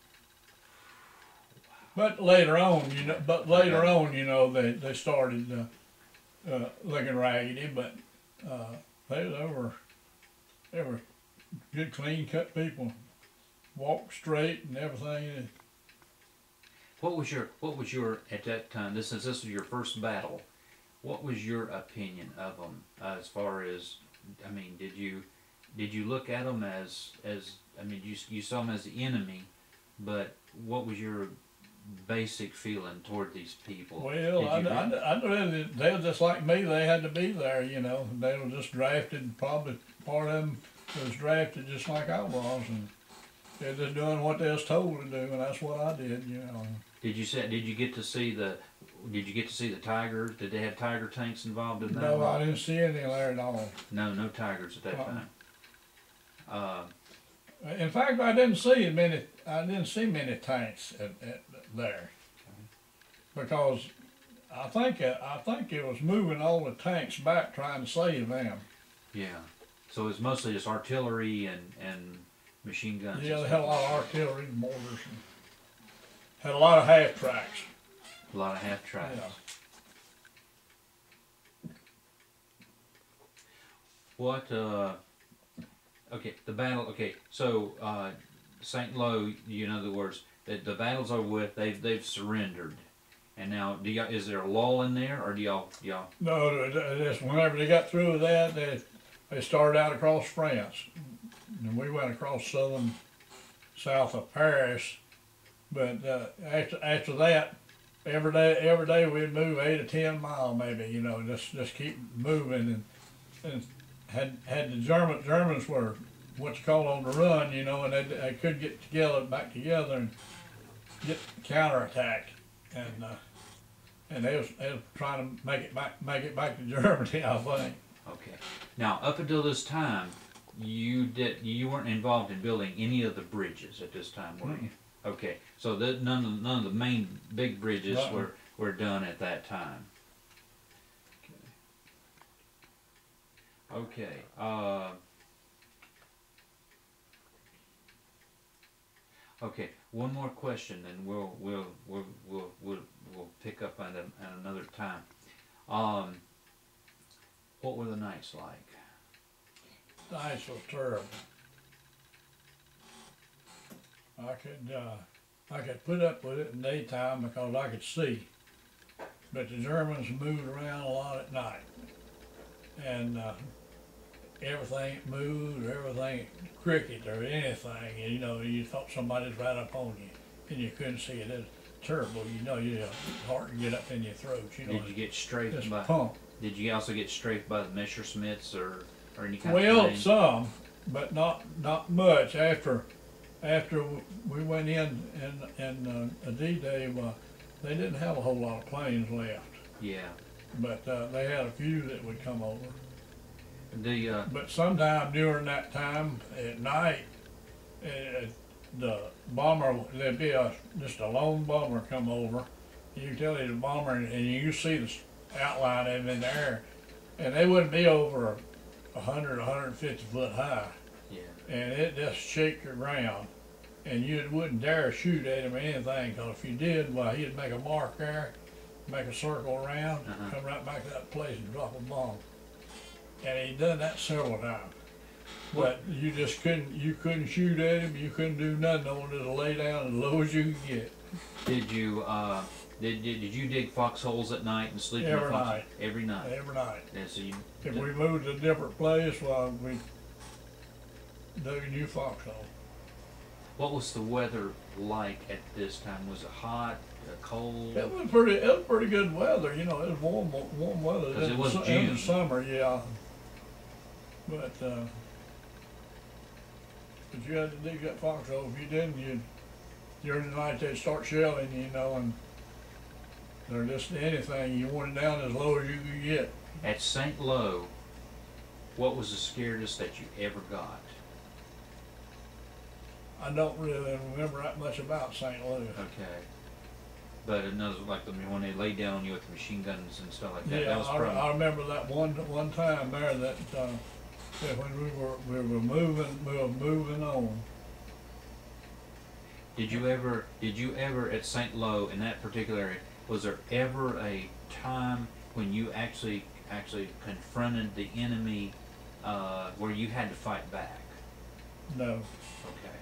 But later on, you know, but later on, you know, they they started uh, uh, looking raggedy, but uh, they they were they were good, clean cut people, walked straight and everything. What was your what was your at that time? This is this was your first battle. What was your opinion of them uh, as far as? I mean, did you did you look at them as as? I mean, you you saw them as the enemy, but what was your basic feeling toward these people? Well, Did I, you I, do- I, knew that they were just like me. They had to be there, you know. They were just drafted. Probably part of them was drafted just like I was, and they're just doing what they was told to do, and that's what I did, you know. Did you say? Did you get to see the? Did you get to see the Tiger? Did they have Tiger tanks involved in that? No, I didn't see any there at all. No, no Tigers at that Uh-uh. time. Uh, In fact, I didn't see many. I didn't see many tanks at, at there, because I think it, I think it was moving all the tanks back trying to save them. yeah. So it's mostly just artillery and and machine guns. Yeah, and they had a stuff. lot of artillery and mortars, and had a lot of half tracks. A lot of half tracks. Yeah. What? Uh, okay, the battle. Okay, so uh, Saint Lo, you know the words. That the battle's over with. They've they've surrendered, and now do y'all? Is there a lull in there, or do y'all y'all? No, this whenever they got through with that, they they started out across France, and we went across southern, south of Paris. But uh, after after that, every day every day we'd move eight or ten mile maybe, you know, just just keep moving, and and had had the German Germans were what you call on the run, you know, and they they could get together back together and get counterattacked, and uh, and they was they was trying to make it back make it back to Germany, I think. Okay. Now, up until this time, you did you weren't involved in building any of the bridges at this time, were you? Okay. So the, none of none of the main big bridges Uh-uh. were were done at that time. Okay. Okay. Uh, okay. One more question, then we'll we'll we'll we'll we'll, we'll pick up on it at another time. Um, what were the nights like? The ice was terrible. I could uh, I could put up with it in daytime because I could see, but the Germans moved around a lot at night, and uh, everything moved, or everything cricket or anything, you know, you thought somebody was right up on you, and you couldn't see it. It was terrible, you know. Your heart would get up in your throat, you know. Did you get strafed Just by? pump. Did you also get strafed by the Messerschmitts or or any kind Well, of thing? some, but not not much. After after we went in in in uh, a D-Day, uh, they didn't have a whole lot of planes left, Yeah. but uh, they had a few that would come over. The uh, But sometime during that time at night, uh, the bomber, there'd be a just a lone bomber come over. You can tell he's a bomber, and, and you see the outline of him in the air, and they wouldn't be over a hundred, a hundred and fifty foot high. yeah. And it just shake the ground, and you wouldn't dare shoot at him or anything, because if you did, well, he'd make a mark there, make a circle around, Uh-huh. come right back to that place and drop a bomb. And he done that several times. But you just couldn't, you couldn't shoot at him, you couldn't do nothing on it to lay down as low as you could get. Did you uh did, did did you dig foxholes at night and sleep in Every a fox night. every night? Every night. Yeah, so you If we moved to a different place, well, we dug a new foxhole. what was the weather like at this time? Was it hot, uh, cold? It was pretty, it was pretty good weather, you know, it was warm, warm weather. 'Cause it was su- In June. the summer, yeah. But, uh, but you had to dig that foxhole. If you didn't, you'd, during the night they'd start shelling, you know, and or just anything, you wanted down as low as you could get. At Saint Lo, what was the scariest that you ever got? I don't really remember that much about Saint Louis. Okay. But it knows like the, when they laid down on you with the machine guns and stuff like that. Yeah, that was I, probably, I remember that one one time there that, uh, that when we were we were moving we were moving on. Did you ever, did you ever at Saint Lo in that particular area, was there ever a time when you actually actually confronted the enemy uh, where you had to fight back? No, Okay.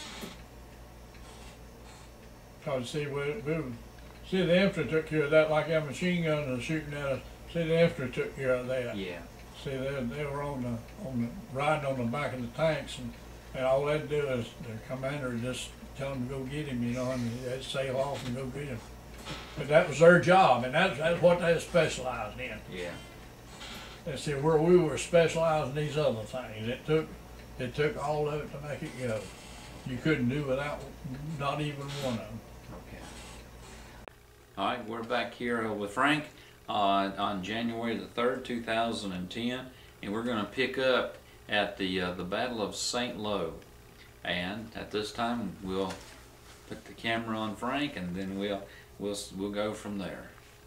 cause see we, we see the infantry took care of that, like that machine guns are shooting at us. See the infantry took care of that. Yeah. See they they were on the on the riding on the back of the tanks, and, and all they'd do is the commander would just tell them to go get him, you know, and they'd sail off and go get him. But that was their job, and that's, that's what they specialized in. Yeah. And see, where we were specialized in these other things, it took, it took all of it to make it go. You couldn't do without not even one of them. Okay. All right, we're back here with Frank uh, on January the third, two thousand ten, and we're going to pick up at the uh, the Battle of Saint Lo. And at this time, we'll put the camera on Frank, and then we'll we'll we'll go from there.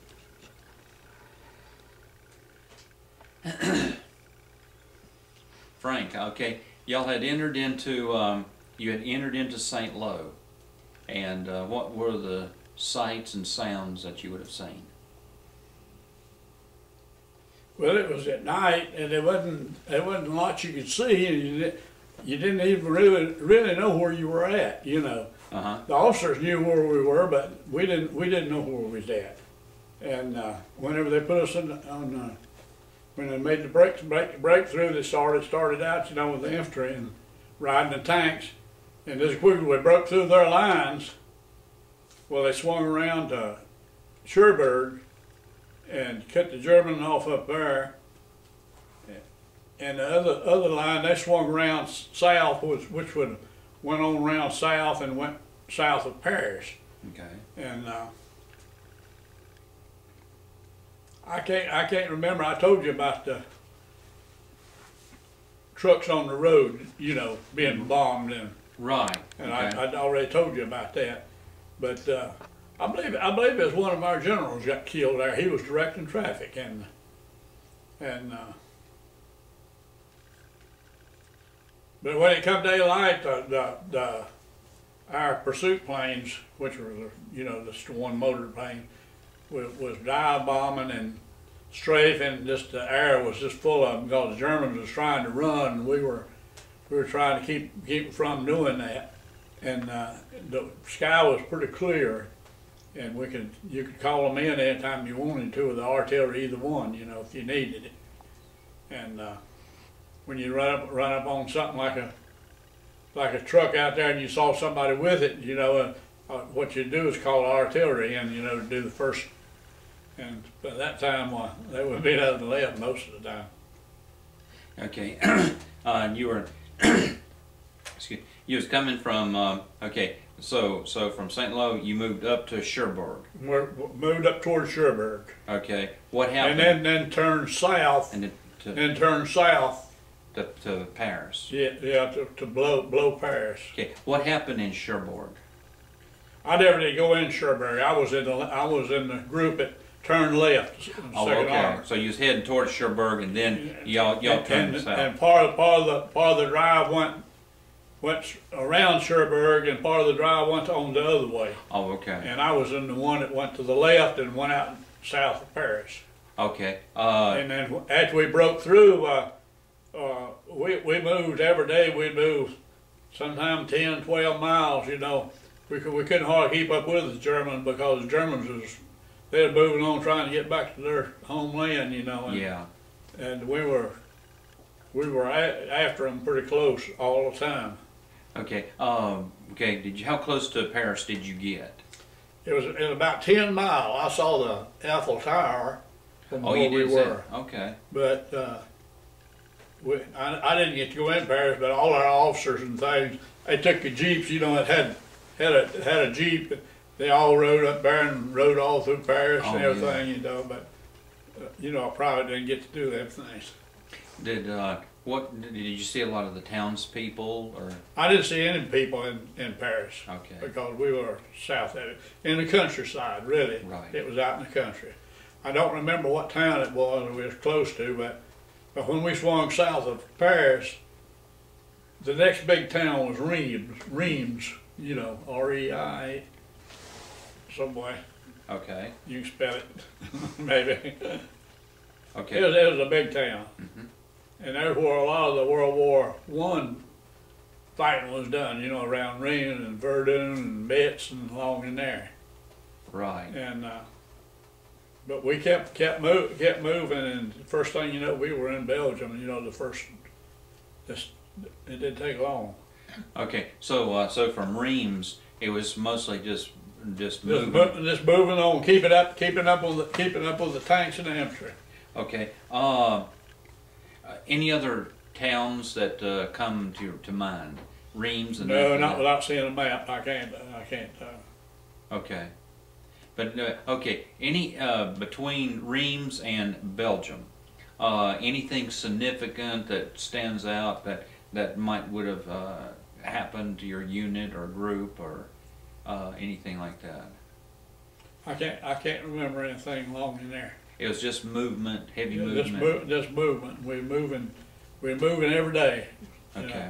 Frank, okay, y'all had entered into um, you had entered into Saint Lo, and uh, what were the sights and sounds that you would have seen? Well, it was at night, and there wasn't there wasn't a lot you could see, and you, di- you didn't even really really know where you were at. You know, Uh-huh. the officers knew where we were, but we didn't we didn't know where we was at. And uh, whenever they put us in the, on, uh, when they made the break break breakthrough, they started started out, you know, with the infantry and riding the tanks, and as quick as we broke through their lines, well, they swung around to Cherbourg and cut the German off up there, and the other other line they swung around south, which which would went on around south and went south of Paris. Okay. And uh, I can't I can't remember. I told you about the trucks on the road, you know, being bombed, and Right. and Okay. I I'd already told you about that, but. Uh, I believe I believe it was one of our generals got killed there. He was directing traffic, and and uh, but when it come daylight, the, the the our pursuit planes, which were the, you know the one motor plane, was, was dive bombing and strafing. Just the air was just full of them because the Germans was trying to run, and we were we were trying to keep keep from doing that. And uh, the sky was pretty clear. And we could, you could call them in anytime you wanted to with the artillery, either one, you know, if you needed it. And uh, when you run up, run up on something like a, like a truck out there, and you saw somebody with it, you know, uh, uh, what you do is call artillery in, you know, to do the first. And by that time, uh, they would be out of the left most of the time. Okay. uh, you were, excuse, you was coming from. Uh, okay. So, so from Saint Lo, you moved up to Cherbourg. We moved up towards Cherbourg. Okay. What happened? And then, then turned south. And then to, then turned south. To, to Paris. Yeah, yeah, to, to blow blow Paris. Okay. What happened in Cherbourg? I never did go in Cherbourg. I was in the I was in the group that turned left. Oh, okay. Army. So you was heading towards Cherbourg, and then y'all y'all and, turned and, south. And part of part of the part of the drive went. Went around Cherbourg, and part of the drive went on the other way. Oh, okay. And I was in the one that went to the left and went out south of Paris. Okay. Uh, and then after we broke through, uh, uh, we, we moved every day. We'd move sometime ten, twelve miles, you know. We, could, we couldn't hardly keep up with the Germans because the Germans was, they were moving on trying to get back to their homeland, you know. And, yeah. And we were, we were a after them pretty close all the time. Okay. Um, okay. Did you? How close to Paris did you get? It was in about ten miles. I saw the Eiffel Tower from oh, where you we did were. Say, okay. But uh, we, I, I didn't get to go in Paris. But all our officers and things, they took the jeeps. You know, it had had a had a jeep. They all rode up there and rode all through Paris oh, and everything. Yeah. You know, but uh, you know, I probably didn't get to do everything. Did uh, what? Did you see a lot of the townspeople, or? I didn't see any people in, in Paris. Okay. Because we were south of it, in the countryside, really. Right. It was out in the country. I don't remember what town it was we was close to, but but when we swung south of Paris, the next big town was Reims. Reims, you know, R E I, some way. Okay. You can spell it, maybe. Okay. It was, it was a big town. Mm-hmm. And there's where a lot of the World War One fighting was done, you know, around Rennes and Verdun and Metz and along in there. Right. And uh, but we kept kept move, kept moving, and the first thing you know, we were in Belgium. You know, the first, this, it didn't take long. Okay, so uh, so from Reims, it was mostly just just Just, moving. mo- just moving on, keeping up, keeping up on the, keeping up with the tanks and the infantry. Okay. Uh, uh, any other towns that uh, come to to mind? Reims and No, that- not without seeing a map. I can't. I can't. Uh, Okay. But uh, okay, any uh, between Reims and Belgium, uh, anything significant that stands out that that might would have uh, happened to your unit or group or uh, anything like that? I can't. I can't remember anything along in there. It was just movement, heavy Yeah, movement. Just, move, just movement. We're moving. We're moving every day. Okay. Yeah.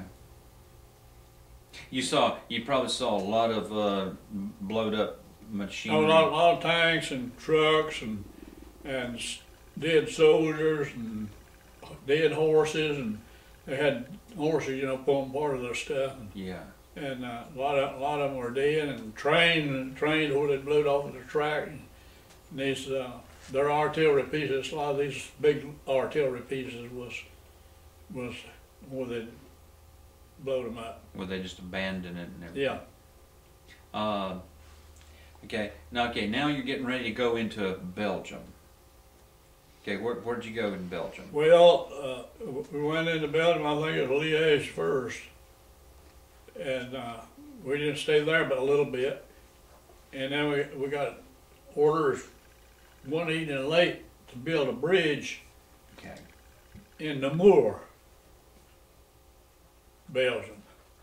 You saw, you probably saw a lot of uh, blowed up machinery. Oh, a lot, a lot of tanks and trucks and and s- dead soldiers and dead horses, and they had horses, you know, pulling part of their stuff. And, Yeah. and uh, a lot of a lot of them were dead, and train trains where they blew off of the track. And these uh, their artillery pieces, a lot of these big artillery pieces was was where they blowed them up. Where they just abandoned it and everything. Yeah. Uh, okay. Now, okay. Now you're getting ready to go into Belgium. Okay. Where where'd you go in Belgium? Well, uh, we went into Belgium. I think it was Liège first, and uh, we didn't stay there but a little bit, and then we we got orders one evening late to build a bridge Okay. in Namur, Belgium.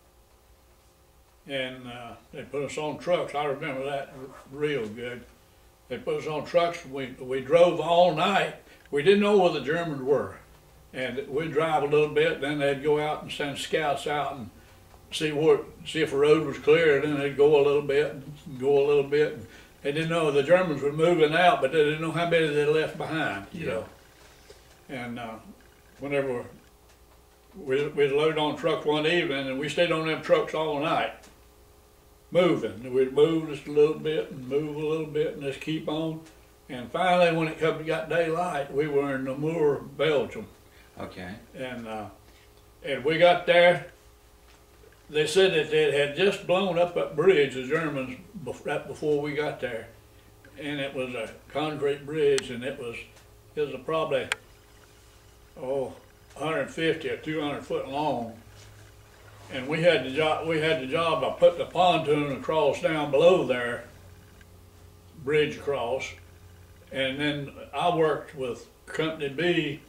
And uh, they put us on trucks. I remember that r- real good. They put us on trucks. We we drove all night. We didn't know where the Germans were, and we'd drive a little bit. Then they'd go out and send scouts out and see what see if the road was clear. And then they'd go a little bit, and go a little bit. And they didn't know the Germans were moving out, but they didn't know how many they left behind. You Yeah. know. And uh, whenever we we'd load on trucks one evening, and we stayed on them trucks all night, moving. And we'd move just a little bit and move a little bit and just keep on. And finally, when it come, got daylight, we were in Namur, Belgium. Okay. And uh, and we got there. They said that they had just blown up that bridge, the Germans, bef- right before we got there. And it was a concrete bridge, and it was it was a probably oh one hundred fifty or two hundred foot long. And we had the job. We had the job of putting the pontoon across down below there, bridge across, and then I worked with Company B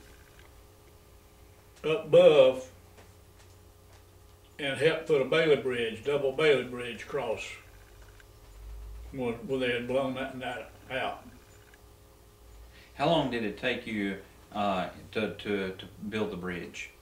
up above and helped put a Bailey bridge, double Bailey bridge across where, where they had blown that, that out. How long did it take you uh, to, to to build the bridge?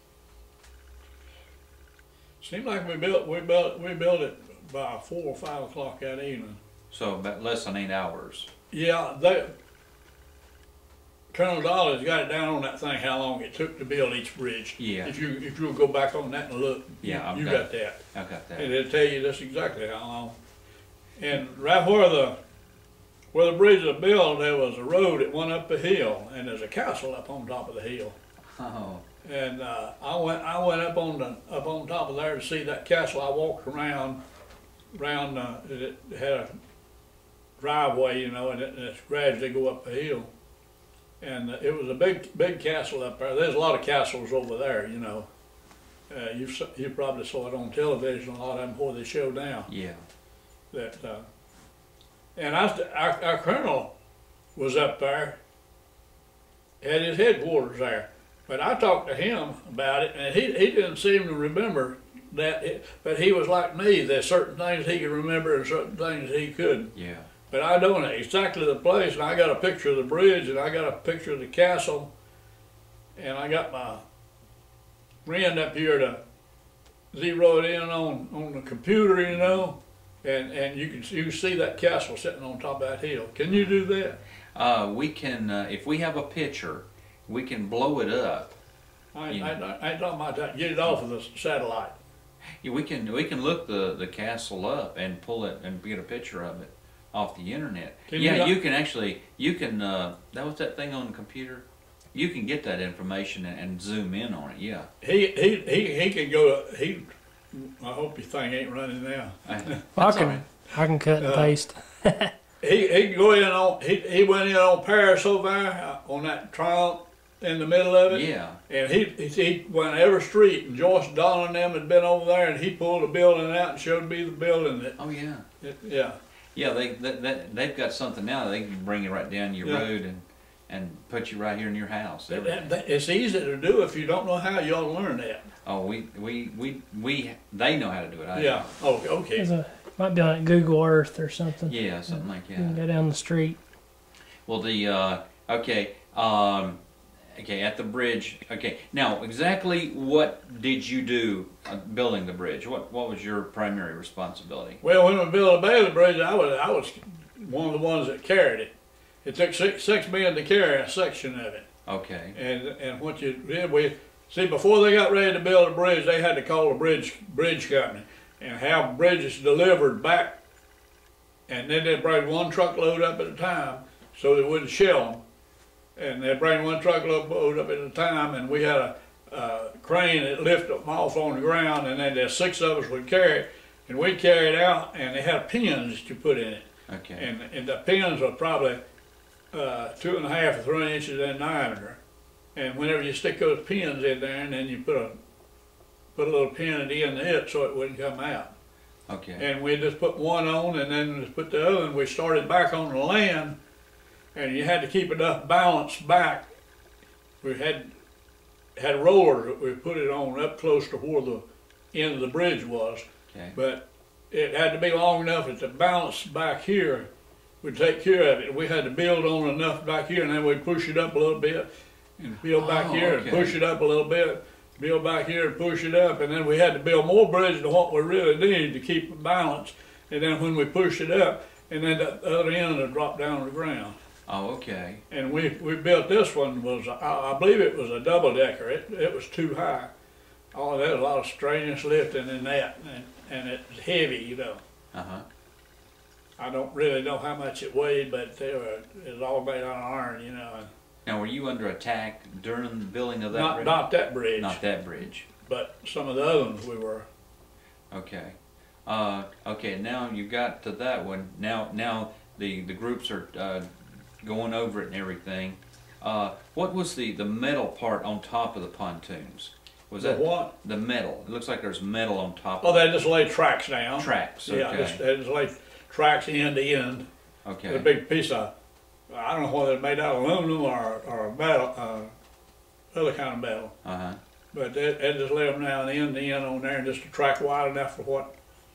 Seemed like we built we built we built it by four or five o'clock that evening. So about less than eight hours. Yeah, they Colonel Dolly's got it down on that thing how long it took to build each bridge. Yeah. If you if you'll go back on that and look, Yeah, I've you, you got- got that. I got that. And it'll tell you just exactly how long. And right where the where the bridge was built, there was a road that went up a hill, and there's a castle up on top of the hill. Oh. And uh, I went I went up on the up on top of there to see that castle. I walked around, around. Uh, it had a driveway, you know, and it, and it's gradually go up a hill. And uh, it was a big big castle up there. There's a lot of castles over there, you know. Uh, you you probably saw it on television. A lot of them where they show now. Yeah. That uh, and I st- our, our colonel was up there, had his headquarters there. But I talked to him about it, and he he didn't seem to remember that. It, but he was like me. There's certain things he could remember and certain things he couldn't. Yeah. But I don't know exactly the place, and I got a picture of the bridge, and I got a picture of the castle, and I got my friend up here to zero it in on, on the computer, you know, and, and you can you can see that castle sitting on top of that hill. Can you do that? Uh, we can, uh, if we have a picture, we can blow it up. I, You I, I, I ain't talking about that. Get it off of the satellite. Yeah, we can we can look the, the castle up and pull it and get a picture of it off the internet. Can you yeah, not- you can actually you can. Uh, that was that thing on the computer. You can get that information and, and zoom in on it. Yeah. He he he he could go. To, he I hope your thing ain't running now. I That's can, all right. I can cut and Uh, paste. He he can go in on he he went in on Paris over there uh, on that trunk in the middle of it. Yeah. And he, he he went every street, and Joyce Donald and them had been over there, and he pulled a building out and showed me the building that. Oh yeah. It, yeah. Yeah, they, they, they they've got something now. They can bring you right down your Yeah. road and and put you right here in your house. That, everything. that, that, it's easy to do if you don't know how. You ought to learn that. Oh, we we we we they know how to do it. I Yeah. Oh, okay. There's a, might be on like Google Earth or something. Yeah, something like You can that. go down the street. Well, the uh, okay, um, okay, at the bridge. Okay, now exactly what did you do uh, building the bridge? What what was your primary responsibility? Well, when we built the Bailey Bridge, I was I was one of the ones that carried it. It took six six men to carry a section of it. Okay. And and what you did, we see before they got ready to build a bridge, they had to call a bridge bridge company and have bridges delivered back, and then they'd bring one truckload up at a time so they wouldn't shell them, and they'd bring one truckload up at a time, and we had a, a crane that lifted them off on the ground, and then there's six of us would carry it, and we'd carry it out, and they had pins to put in it, Okay. and and the pins were probably uh, two and a half or three inches in diameter. And whenever you stick those pins in there, and then you put a put a little pin at the end of it so it wouldn't come out. Okay. And we just put one on, and then just put the other, and we started back on the land, and you had to keep enough balance back. We had had a roller that we put it on up close to where the end of the bridge was, Okay. but it had to be long enough that the balance back here would take care of it. We had to build on enough back here, and then we'd push it up a little bit, and build back Oh, here, okay. and push it up a little bit, build back here and push it up, and then we had to build more bridge than what we really needed to keep the balance. And then when we pushed it up, and then the other end would drop down to the ground. Oh, okay. And we we built this one was I, I believe it was a double decker. It it was too high. Oh, there was a lot of strenuous lifting in that, and and it's heavy, you know. Uh huh. I don't really know how much it weighed, but they were, it was all made out of iron, you know. Now, were you under attack during the building of that Not bridge? not that bridge, Not that bridge. but some of the other ones we were. Okay. Uh, okay. Now you got to that one. Now, now the the groups are uh, going over it and everything. Uh, what was the the metal part on top of the pontoons? Was The that what? the metal? It looks like there's metal on top. Oh, of they just laid tracks down. tracks. Okay. Yeah, just, they just laid tracks end to end. Okay. A big piece of, I don't know whether it's made out of aluminum or, or metal, uh, other kind of metal. Uh huh. But they, they just laid them down end to end on there, and just a track wide enough for what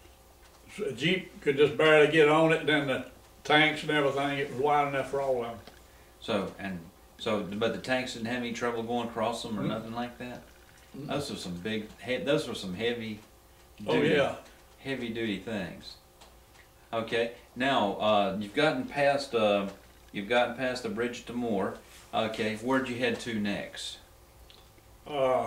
a Jeep could just barely get on it. And then the tanks and everything, it was wide enough for all of them. So and so, but the tanks didn't have any trouble going across them or Mm. nothing like that. Mm. Those were some big. He, those were some heavy. Oh duty- yeah. Heavy duty things. Okay. Now uh, you've gotten past. Uh, you've gotten past the bridge to Moore. Okay. Where'd you head to next? Uh,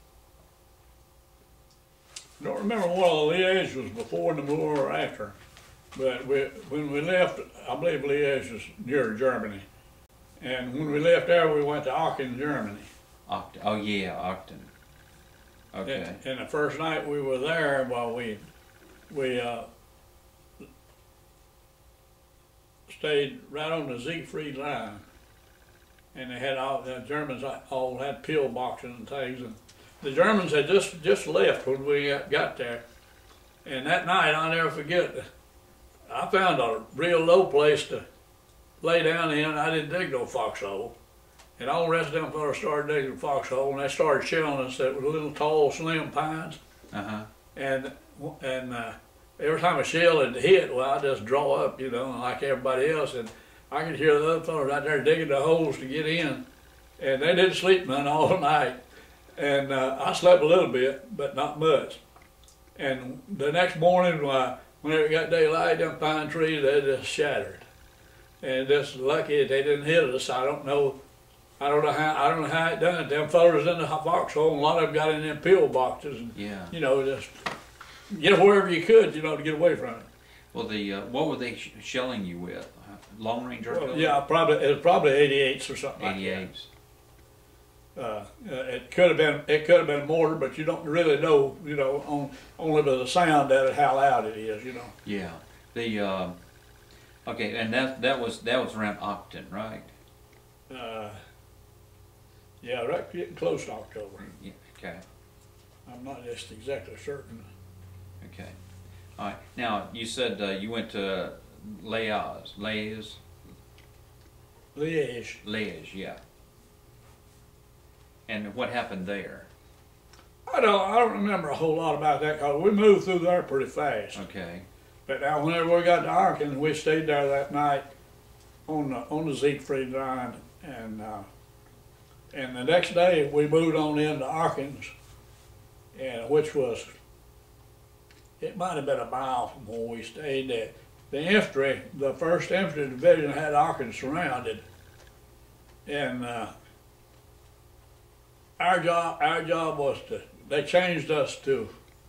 don't remember what of the Liège was before the Moore or after, but we, when we left, I believe Liège was near Germany, and when we left there, we went to Aachen, Germany. Oct- oh yeah, Octon. Okay. And, and the first night we were there, well, we we uh, stayed right on the Siegfried line, and they had all the Germans all had pillboxes and things, and the Germans had just just left when we got, got there. And that night, I'll never forget, I found a real low place to lay down in. I didn't dig no foxhole. And all the rest of them fellas started digging foxhole, and they started shelling us that with little tall, slim pines. Uh huh. And and uh, every time a shell would hit, well, I just draw up, you know, like everybody else. And I could hear the other fellas out there digging the holes to get in. And they didn't sleep none all night. And uh, I slept a little bit, but not much. And the next morning, uh, whenever it got daylight, them pine trees, they just shattered. And just lucky they didn't hit us. I don't know. I don't know how. I don't know how it done it. Them fellas in the foxhole, and a lot of them got in them pillboxes, and Yeah. you know, just get wherever you could, you know, to get away from it. Well, the uh, what were they sh- shelling you with? Uh, long range artillery. Well, yeah, probably it was probably eighty-eights or something like that. eighty-eights. Uh, uh, it could have been it could have been mortar, but you don't really know, you know, on, only by the sound of it how loud it is, you know. Yeah. The uh, okay, and that that was that was around Octon, right? Uh, yeah, right, getting close to October. Yeah. Okay. I'm not just exactly certain. Okay. All right. Now you said uh, you went to Liège, Liège, Liège. Liège, yeah. And what happened there? I don't I don't remember a whole lot about that because we moved through there pretty fast. Okay. But now, whenever we got to Arkansas, we stayed there that night on the on the Siegfried line, and uh, and the next day we moved on into Arkansas, and which was it might have been a mile from where we stayed. There, the infantry, the First Infantry Division, had Arkansas surrounded, and uh, our job our job was to they changed us to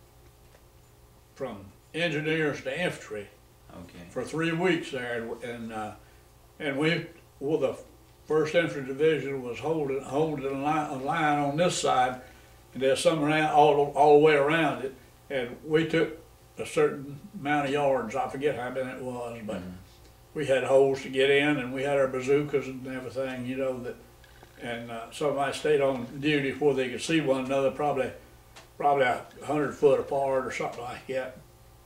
from engineers to infantry. Okay. For three weeks there, and uh, and we, well, the First Infantry Division was holding holding a line, a line on this side, and there's some around all all the way around it, and we took a certain amount of yards. I forget how many it was, but mm-hmm. we had holes to get in, and we had our bazookas and everything, you know that, and uh, somebody stayed on duty where they could see one another, probably probably a hundred foot apart or something like that.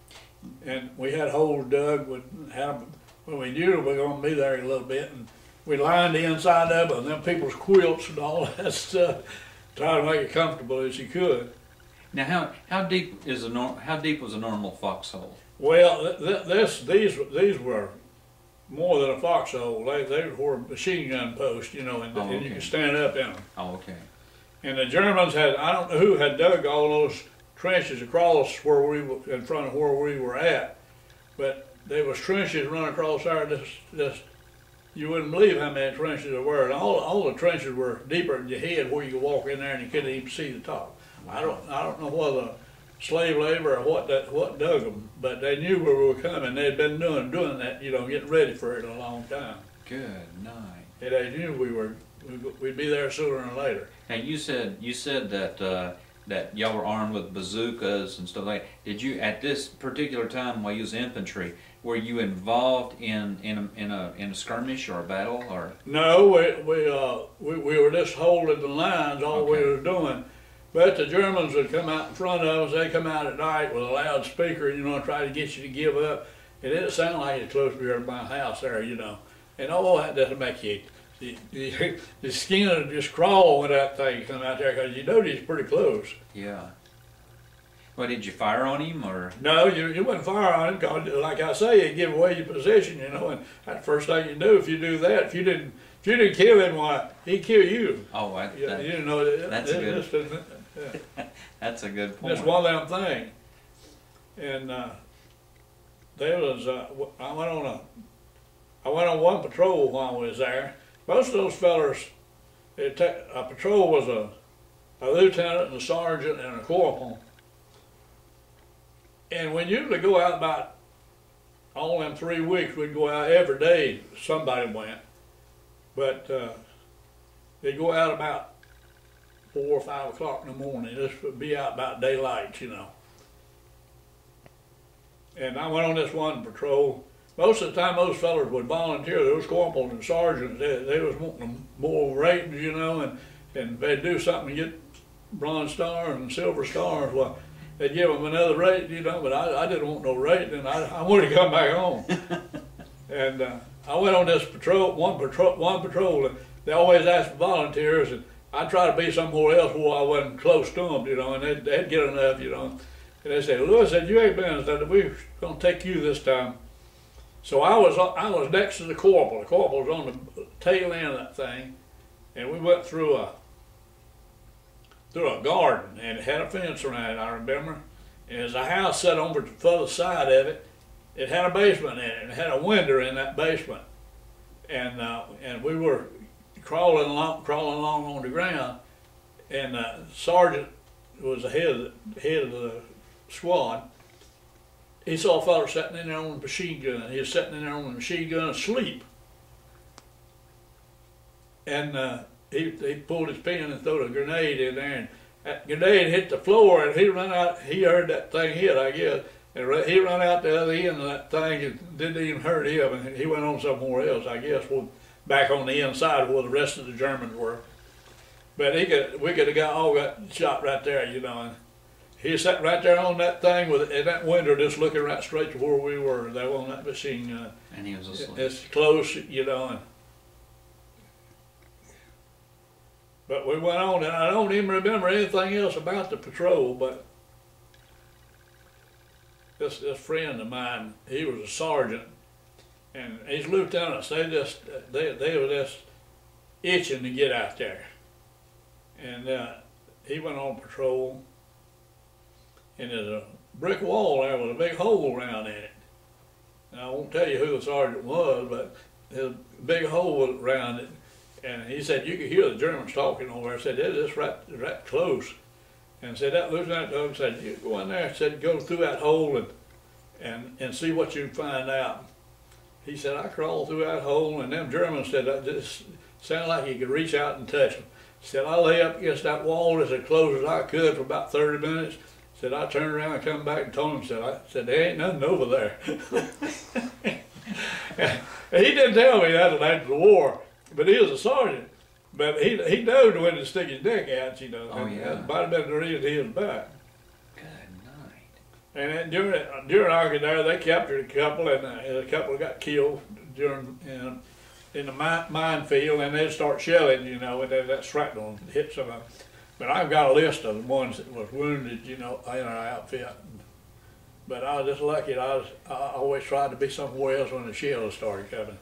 And we had holes dug. We had them, when we knew we were going to be there a little bit, and we lined the inside of it, and then people's quilts and all that stuff, trying to make it comfortable as you could. Now, how how deep is a norm? How deep was a normal foxhole? Well, th th this these these were more than a foxhole. They they were machine gun posts, you know, and, oh, okay. and you could stand up in them. Oh, okay. And the Germans had, I don't know who had dug all those trenches across where we were, in front of where we were at, but there was trenches running across there. Just, just you wouldn't believe how many trenches there were. And all, all the trenches were deeper than your head, where you could walk in there and you couldn't even see the top. I don't, I don't know whether slave labor or what that, what dug them, but they knew where we were coming. They'd been doing, doing that, you know, getting ready for it a long time. Good night. And they knew we were, we'd be there sooner or later. Now you said you said that uh, that y'all were armed with bazookas and stuff like that. Did you, at this particular time while you was infantry, were you involved in in a, in a in a skirmish or a battle or? No, we we uh we, we were just holding the lines. All Okay. we were doing. But the Germans would come out in front of us. They come out at night with a loudspeaker, you know, and try to get you to give up. It didn't sound like it's close to my house there, you know. And all that doesn't make you. The, the, the skin would just crawl when that thing come out there because you know he's pretty close. Yeah. Well, did you fire on him or? No, you, you wouldn't fire on him because, like I say, you give away your position, you know, and that's the first thing you do if you do that. If you didn't, if you didn't kill him, why he'd kill you. Oh, I, you, that, you didn't know that. That's that, a good. Just, yeah. That's a good point. Just one of them thing. And uh, there was, uh, I went on a, I went on one patrol while I was there. Most of those fellers, it a patrol was a, a lieutenant and a sergeant and a corporal. And we usually go out about, all in three weeks, we'd go out every day, somebody went. But uh, they'd go out about four or five o'clock in the morning. This would be out about daylight, you know. And I went on this one patrol. Most of the time, those fellas would volunteer. Those corporals and sergeants, they, they was wanting more ratings, you know, and, and they'd do something to get bronze stars and silver stars. Well, they'd give them another rating, you know, but I, I didn't want no rating, and I, I wanted to come back home. And uh, I went on this patrol, one patrol, one patrol, and they always asked for volunteers, and I'd try to be somewhere else where I wasn't close to them, you know, and they'd, they'd get enough, you know. And they said, Lewis said, you ain't been, said, we're going to take you this time. So I was I was next to the corporal. The corporal was on the tail end of that thing, and we went through a through a garden, and it had a fence around it, I remember. And there's a house set over to the further side of it. It had a basement in it, and it had a window in that basement. And uh, and we were crawling along, crawling along on the ground, and uh, sergeant was the head of the, head of the squad. He saw a fellow sitting in there on a machine gun. He was sitting in there on a machine gun asleep. And uh, he, he pulled his pin and threw a grenade in there, and that grenade hit the floor, and he run out, he heard that thing hit, I guess, and he run out the other end of that thing and didn't even hurt him, and he went on somewhere else, I guess, back on the inside where the rest of the Germans were. But he could, we could have got all got shot right there, you know. And he sat right there on that thing with in that window, just looking right straight to where we were. There on that machine gun. And he was asleep. It's close, you know. And, but we went on, and I don't even remember anything else about the patrol. But this this friend of mine, he was a sergeant, and these lieutenants, they just they they were just itching to get out there. And uh, he went on patrol, and there's a brick wall there with a big hole around in it. And I won't tell you who the sergeant was, but there's a big hole around it. And he said you could hear the Germans talking over there. I said, they're just right, right close. And said that lieutenant Doug said, you go in there. Said go through that hole and and and see what you can find out. He said I crawled through that hole, and them Germans said that just sounded like you could reach out and touch them. Said I lay up against that wall as close as I could for about thirty minutes. Said I turned around and come back and told him. Said I said there ain't nothing over there. He didn't tell me that after the war, but he was a sergeant. But he he knowed when to stick his neck out, you know. Oh yeah. That might have been the reason he was back. Good night. And then during during our there, they captured a couple, and uh, a couple got killed during. You know, in the mine, minefield, and they'd start shelling, you know, and then that shrapnel hit some of them. But I've got a list of the ones that was wounded, you know, in our outfit. But I was just lucky. I was, I always tried to be somewhere else when the shells started coming.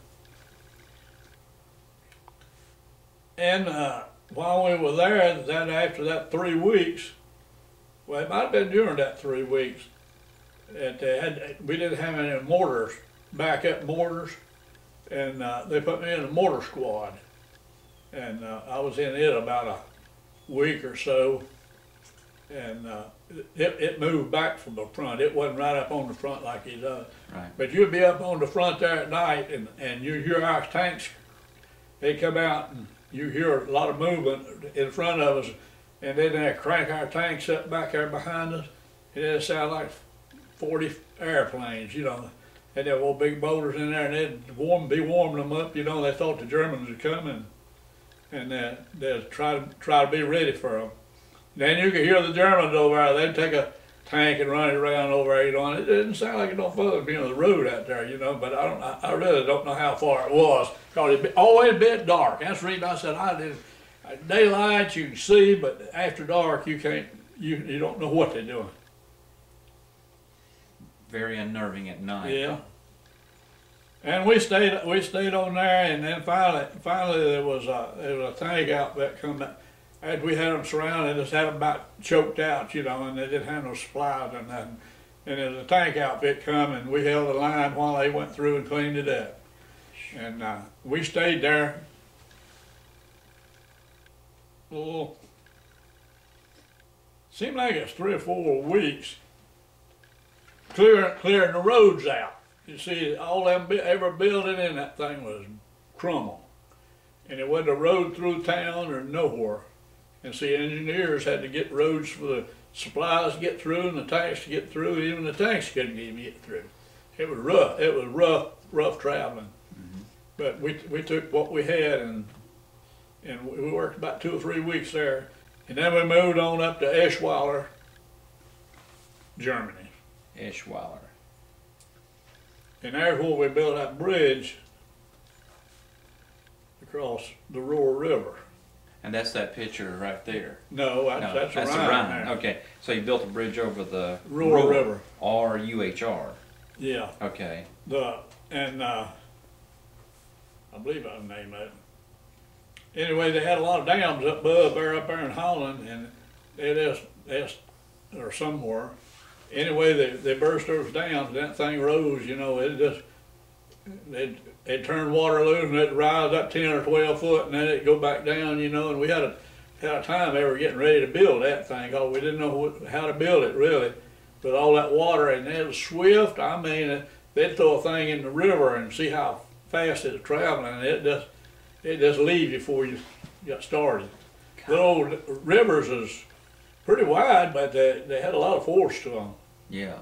And uh, while we were there, then after that three weeks, well, it might have been during that three weeks, that they had, we didn't have any mortars, backup mortars. And uh, they put me in a mortar squad, and uh, I was in it about a week or so, and uh, it, it moved back from the front. It wasn't right up on the front like it does. Right. But you'd be up on the front there at night, and, and you hear our tanks, they come out, and you hear a lot of movement in front of us, and then they crank our tanks up back there behind us, and it sounded like forty airplanes, you know. Had them old big boulders in there, and they'd warm, be warming them up. You know, they thought the Germans were coming, and uh, they'd try to try to be ready for them. Then you could hear the Germans over there. They'd take a tank and run it around over there, you know. And it didn't sound like it no further than being on the road out there, you know. But I don't, I, I really don't know how far it was, because it always a bit dark. That's the reason I said I did. Daylight you can see, but after dark you can't. You you don't know what they're doing. Very unnerving at night. Yeah. And we stayed we stayed on there, and then finally finally there was a there was a tank outfit come back. After we had them surrounded, they just had them about choked out, you know, and they didn't have no supplies or nothing. And there was a tank outfit come, and we held the line while they went through and cleaned it up. And uh, we stayed there. Well, seemed like it's three or four weeks. Clearing, clearing the roads out. You see, all them, every building in that thing was crumbled. And it wasn't a road through town or nowhere. And see, engineers had to get roads for the supplies to get through and the tanks to get through. Even the tanks couldn't even get through. It was rough. It was rough, rough traveling. Mm-hmm. But we we took what we had, and and we worked about two or three weeks there. And then we moved on up to Eschweiler, Germany. Eschweiler. And there's where we built that bridge across the Roar River. And that's that picture right there. No, that's, no, that's, that's a the Rhine Rhine. there. Okay, so you built a bridge over the Roar, Roar River. R U H R. Yeah. Okay. The and uh, I believe I named that. Anyway, they had a lot of dams up above there, up there in Holland, and it is, it's or somewhere. Anyway, they, they burst those dams, and that thing rose, you know, it just, it, it turned water loose, and it'd rise up ten or twelve foot, and then it'd go back down, you know, and we had a, had a time they were getting ready to build that thing, because we didn't know what, how to build it, really, with all that water, and it was swift. I mean, they'd throw a thing in the river and see how fast it was traveling, and it just, it just leaves you before you, got started. The old rivers is pretty wide, but they, they had a lot of force to them. Yeah.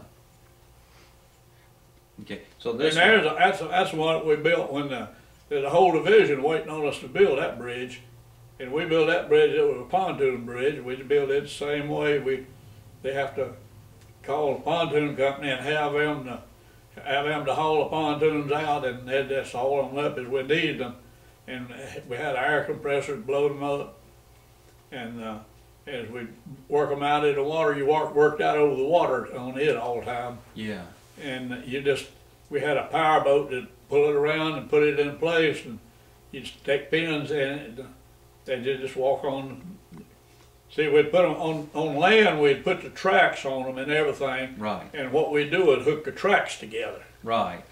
Okay, so And this there's a, that's, a, that's what we built when the, there's a whole division waiting on us to build that bridge. And we built that bridge, it was a pontoon bridge. We built it the same way. We, they have to call the pontoon company and have them to, have them to haul the pontoons out, and they'd just haul them up as we needed them. And we had an air compressor to blow them up. And uh, as we work them out in the water, you work, worked out over the water on it all the time. Yeah. And you just, we had a power boat that pull it around and put it in place, and you'd take pins in it, and you just walk on. See, we'd put them on, on land, we'd put the tracks on them and everything. Right. And what we'd do is hook the tracks together. Right.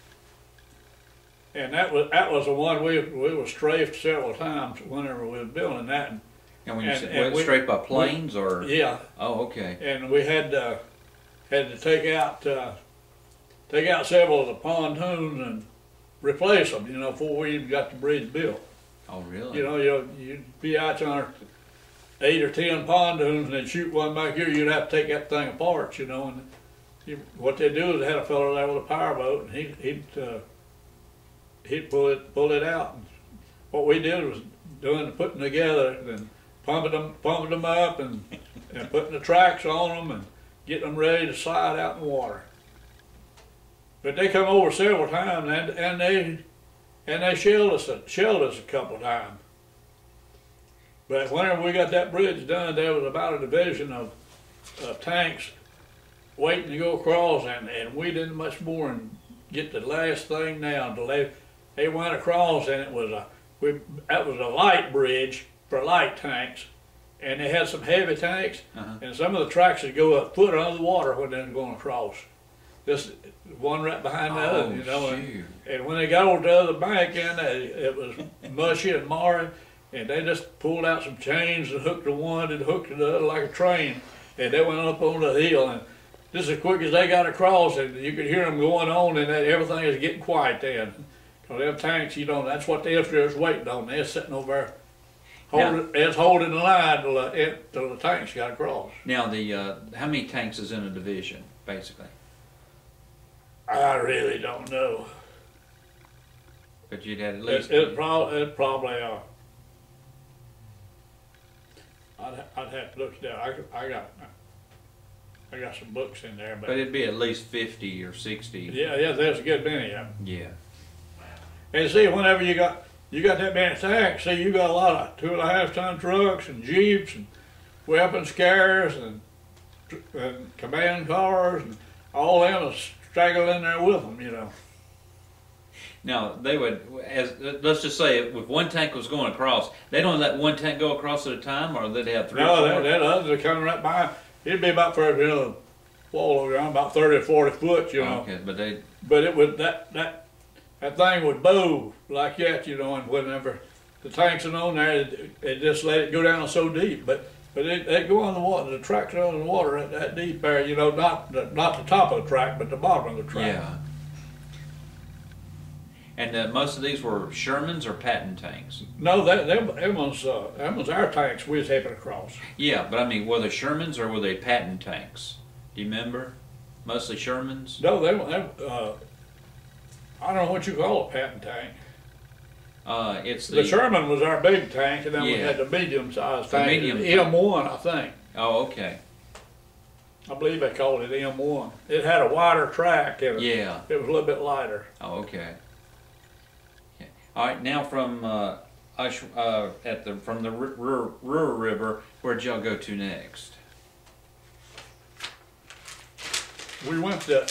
And that was, that was the one we, we were strafed several times whenever we were building that. And, And when you And- said, and went we- straight by planes or? yeah, Oh, okay. and we had, uh, had to take out, uh, take out several of the pontoons and replace them, you know, before we even got the bridge built. Oh, really? You know, you'd, you'd be out on eight or ten pontoons and they'd shoot one back here, you'd have to take that thing apart, you know, and you, what they do is they had a fellow there with a powerboat, and he, he'd, uh, he'd pull it, pull it out. And what we did was doing the putting together and pumping them, pumping them up and, and putting the tracks on them and getting them ready to slide out in the water. But they come over several times, and, and they and they shelled us, shelled us a couple of times. But whenever we got that bridge done, there was about a division of, of tanks waiting to go across, and, and we didn't much more than get the last thing down until they, they went across, and it was a, we, that was a light bridge for light tanks, and they had some heavy tanks, Uh-huh. and some of the tracks would go a foot under the water when they were going across. This one right behind the Oh, other, you know. And, shoot. and when they got over to the other bank, and they, it was mushy and marry, and they just pulled out some chains and hooked the one and hooked the other like a train, and they went up on the hill. And just as quick as they got across, and you could hear them going on, and they, everything is getting quiet then. Cause them tanks, you know, that's what the infantry's waiting on. They're sitting over there, holding, it's holding the line till the, till the tanks got across. Now, the uh, how many tanks is in a division, basically? I really don't know. But you'd had at It, least. it probably, it probably, uh, I'd, I'd have to look it up. I, I got, I got some books in there, but, But it'd be at least fifty or sixty. yeah, yeah, there's a good many of them. Yeah. And see, whenever you got, you got that many tanks, see, you got a lot of two and a half ton trucks and jeeps and weapons carriers and, and command cars and all them is straggled in there with them, you know. Now they would, as let's just say, if one tank was going across, they don't let one tank go across at a time, or they'd have three. No, or that, four? that others are coming right behind. It'd be about for you know, wall over around about thirty or forty foot, you know. Okay, but they. But it would that that that thing would bow like that, you know, and whenever the tanks are on there, it, it just let it go down so deep. But but it they go on the water, the tracks are on the water that, that deep there, you know, not the, not the top of the track, but the bottom of the track. Yeah. And uh, most of these were Shermans or Patton tanks. No, that them, them was uh, them was our tanks we was taking across. Yeah, but I mean, were they Shermans or were they Patton tanks? Do you remember? Mostly Shermans. No, they them uh, I don't know what you call a Patton tank. Uh, it's the. The Sherman was our big tank, and then we Yeah. had the medium-sized The tank, medium M one, I think. Oh, okay. I believe they called it M one. It had a wider track, and Yeah. it was a little bit lighter. Oh, okay. Okay. All right. Now from uh, Ush, uh, at the from the Ruhr Ruhr River, where'd y'all go to next? We went to,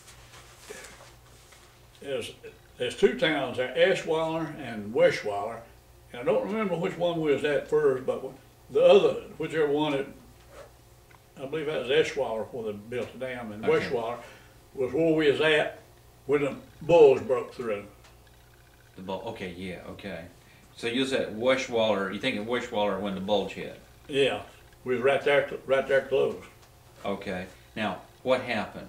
there's, there's two towns there, Eschweiler and Weschweiler, and I don't remember which one we was at first, but the other, whichever one, it, I believe that was Eschweiler where they built the dam, and Okay. Weschweiler was where we was at when the bulls broke through. The bulge. Okay. Yeah. Okay. So you was at Weschweiler. You think at Weschweiler when the bulge hit? Yeah, we was right there, right there close. Okay. Now what happened?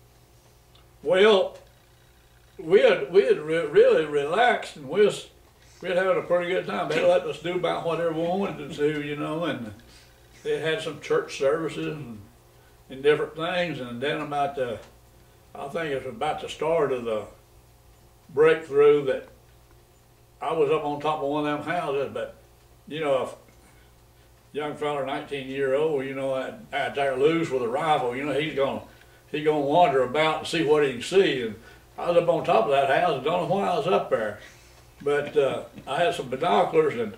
Well, we had we had re really relaxed, and we was we had having a pretty good time. They let us do about whatever we wanted to do, you know, and they had some church services and, and different things. And then about the, I think it was about the start of the breakthrough that I was up on top of one of them houses, but, you know, a young fella, nineteen year old, you know, out, out there loose with a rifle, you know, he's gonna, he's gonna wander about and see what he can see. And I was up on top of that house and don't know why I was up there. But uh, I had some binoculars, and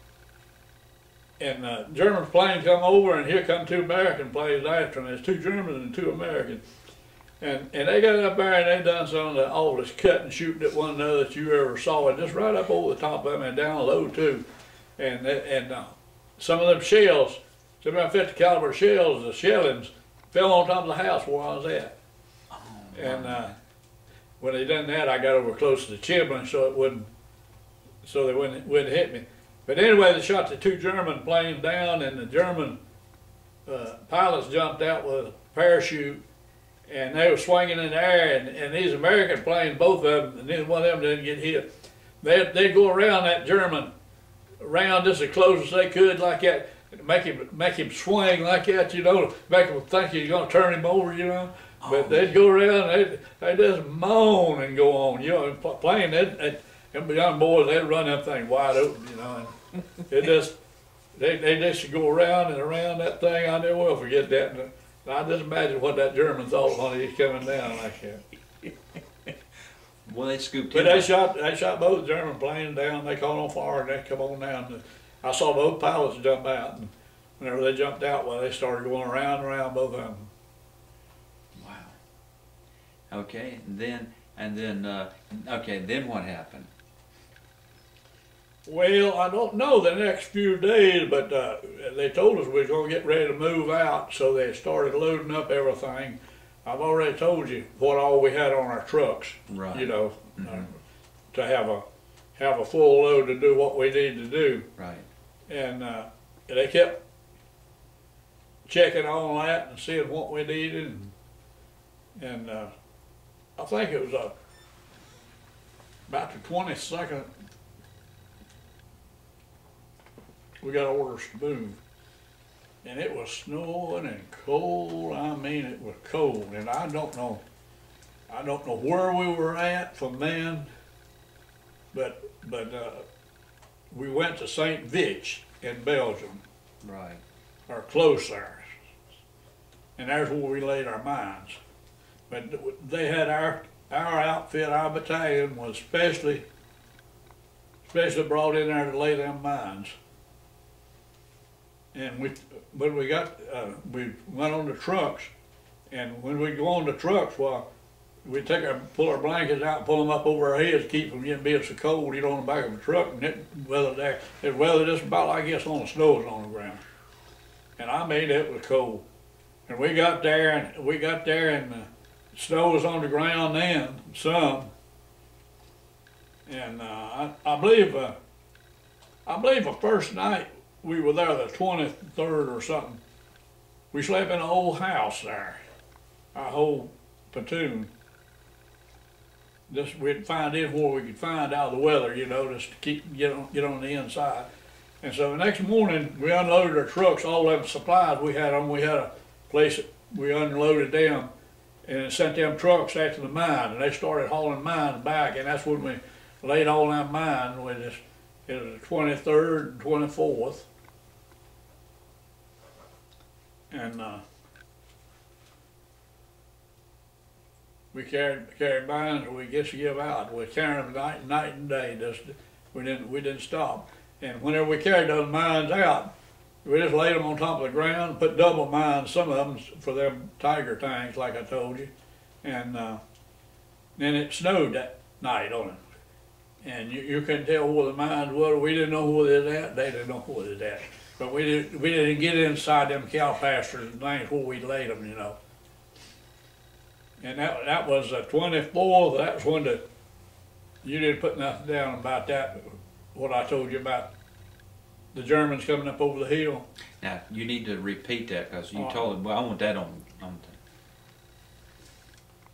and uh, German plane come over, and here come two American planes after them. There's two Germans and two Americans. And and they got up there and they done some of the oldest cut and shooting at one another that you ever saw, and just right up over the top of them and down low too. And and uh, some of them shells, some of them fifty caliber shells, the shellings fell on top of the house where I was at. Oh, and uh, when they done that, I got over close to the chimney so it wouldn't, so they wouldn't wouldn't hit me. But anyway, they shot the two German planes down, and the German uh, pilots jumped out with a parachute. And they were swinging in the air, and, and these American planes, both of them, and neither one of them didn't get hit. They'd, they'd go around that German, around just as close as they could, like that, make him make him swing like that, you know, make him think you're going to turn him over, you know. Oh, but they'd go around, and they'd, they'd just moan and go on, you know, playing, they'd, they'd, them young boys, they'd run them thing wide open, you know. And it just, they, they just go around and around that thing. I never will forget that. And, I just imagine what that German thought when he's coming down like that. Well, they scooped But him they up. shot, they shot both German planes down. They caught on fire and they come on down. I saw both pilots jump out, and whenever they jumped out, well, they started going around and around both of them. Wow. Okay, and then and then uh, okay, then what happened? Well, I don't know the next few days, but uh, they told us we were going to get ready to move out, so they started loading up everything. I've already told you what all we had on our trucks, Right. you know, Mm-hmm. uh, to have a have a full load to do what we need to do. Right. And uh, they kept checking on that and seeing what we needed. And, and uh, I think it was uh, about the twenty-second. We got orders to move, and it was snowing and cold. I mean, it was cold, and I don't know, I don't know where we were at from then, but but uh, we went to Saint Vich in Belgium, Right. or close there, and there's where we laid our mines. But they had our our outfit, our battalion was specially specially brought in there to lay them mines. And we, when we got, uh, we went on the trucks, and when we go on the trucks, well, we take our, pull our blankets out, pull them up over our heads, keep from getting being so cold, you know, on the back of the truck, and it weathered there. It weathered just about like this on the snow is on the ground. And I mean, it was cold. And we got there, and we got there, and the snow was on the ground then, some. And uh, I, I believe, uh, I believe the first night, we were there the twenty-third or something. We slept in an old house there, our whole platoon. Just we'd find in where we could find out the weather, you know, just to keep get on get on the inside. And so the next morning we unloaded our trucks, all them supplies we had on. We had a place that we unloaded them, and sent them trucks after the mine, and they started hauling mines back, and that's when we laid all them mines with us. It was the twenty-third and twenty-fourth. And uh, we carried carried mines, and we just give out. We carried them night, night and day. Just we didn't we didn't stop. And whenever we carried those mines out, we just laid them on top of the ground, put double mines, some of them for them tiger tanks, like I told you. And uh, then it snowed that night on it. And you, you couldn't tell where the mines were. We didn't know where they was at. They didn't know where they was at. But we didn't, we didn't get inside them cow pastures and things where we laid them, you know. And that that was the twenty-fourth. That was when the, you didn't put nothing down about that, what I told you about the Germans coming up over the hill. Now, you need to repeat that, because you Uh, told, well, I want that on, on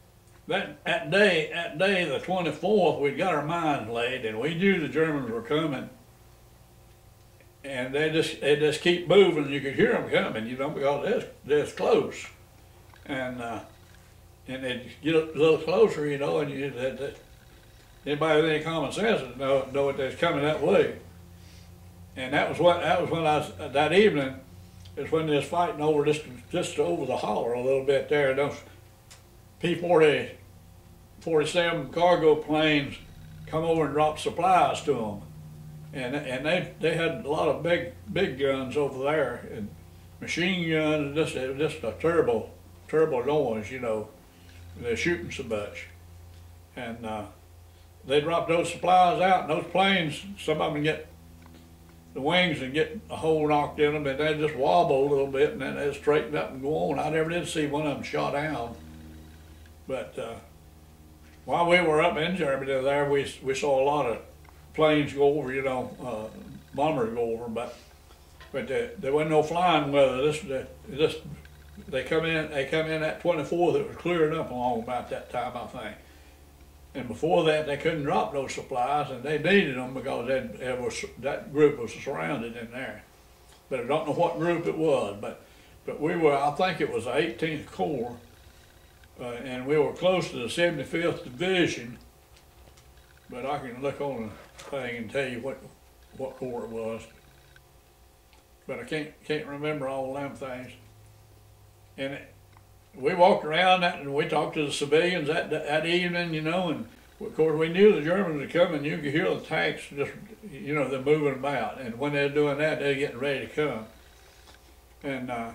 that, that day, that day, the twenty-fourth, we'd got our mines laid, and we knew the Germans were coming. And they just, they just keep moving, you could hear them coming, you know, because they're, they're close. And, uh, and they'd get a little closer, you know, and you, that, that, anybody with any common sense would know, know that they're coming that way. And that was what, that was when I was, that evening, is when they was fighting over just, just over the holler a little bit there. And those P forty, forty-seven cargo planes come over and dropped supplies to them. And, and they, they had a lot of big, big guns over there, and machine guns, just, it was just a terrible, terrible noise, you know. They're shooting so much. And uh, they dropped those supplies out, and those planes, some of them get the wings and get a hole knocked in them, and they just wobble a little bit, and then they straighten up and go on. I never did see one of them shot down. But uh, while we were up in Germany there, we, we saw a lot of planes go over, you know, uh, bombers go over, but but there, there wasn't no flying weather. This, this, they come in, they come in at twenty-fourth. It was clearing up along about that time, I think. And before that, they couldn't drop those supplies, and they needed them because they, it was, that group was surrounded in there. But I don't know what group it was, but but we were, I think it was the eighteenth Corps, uh, and we were close to the seventy-fifth Division. But I can look on the thing and tell you what what corps it was. But I can't can't remember all them things. And it, we walked around that, and we talked to the civilians that that evening, you know, and of course we knew the Germans were coming. You could hear the tanks just, you know, they're moving about, and when they're doing that, they're getting ready to come. And uh,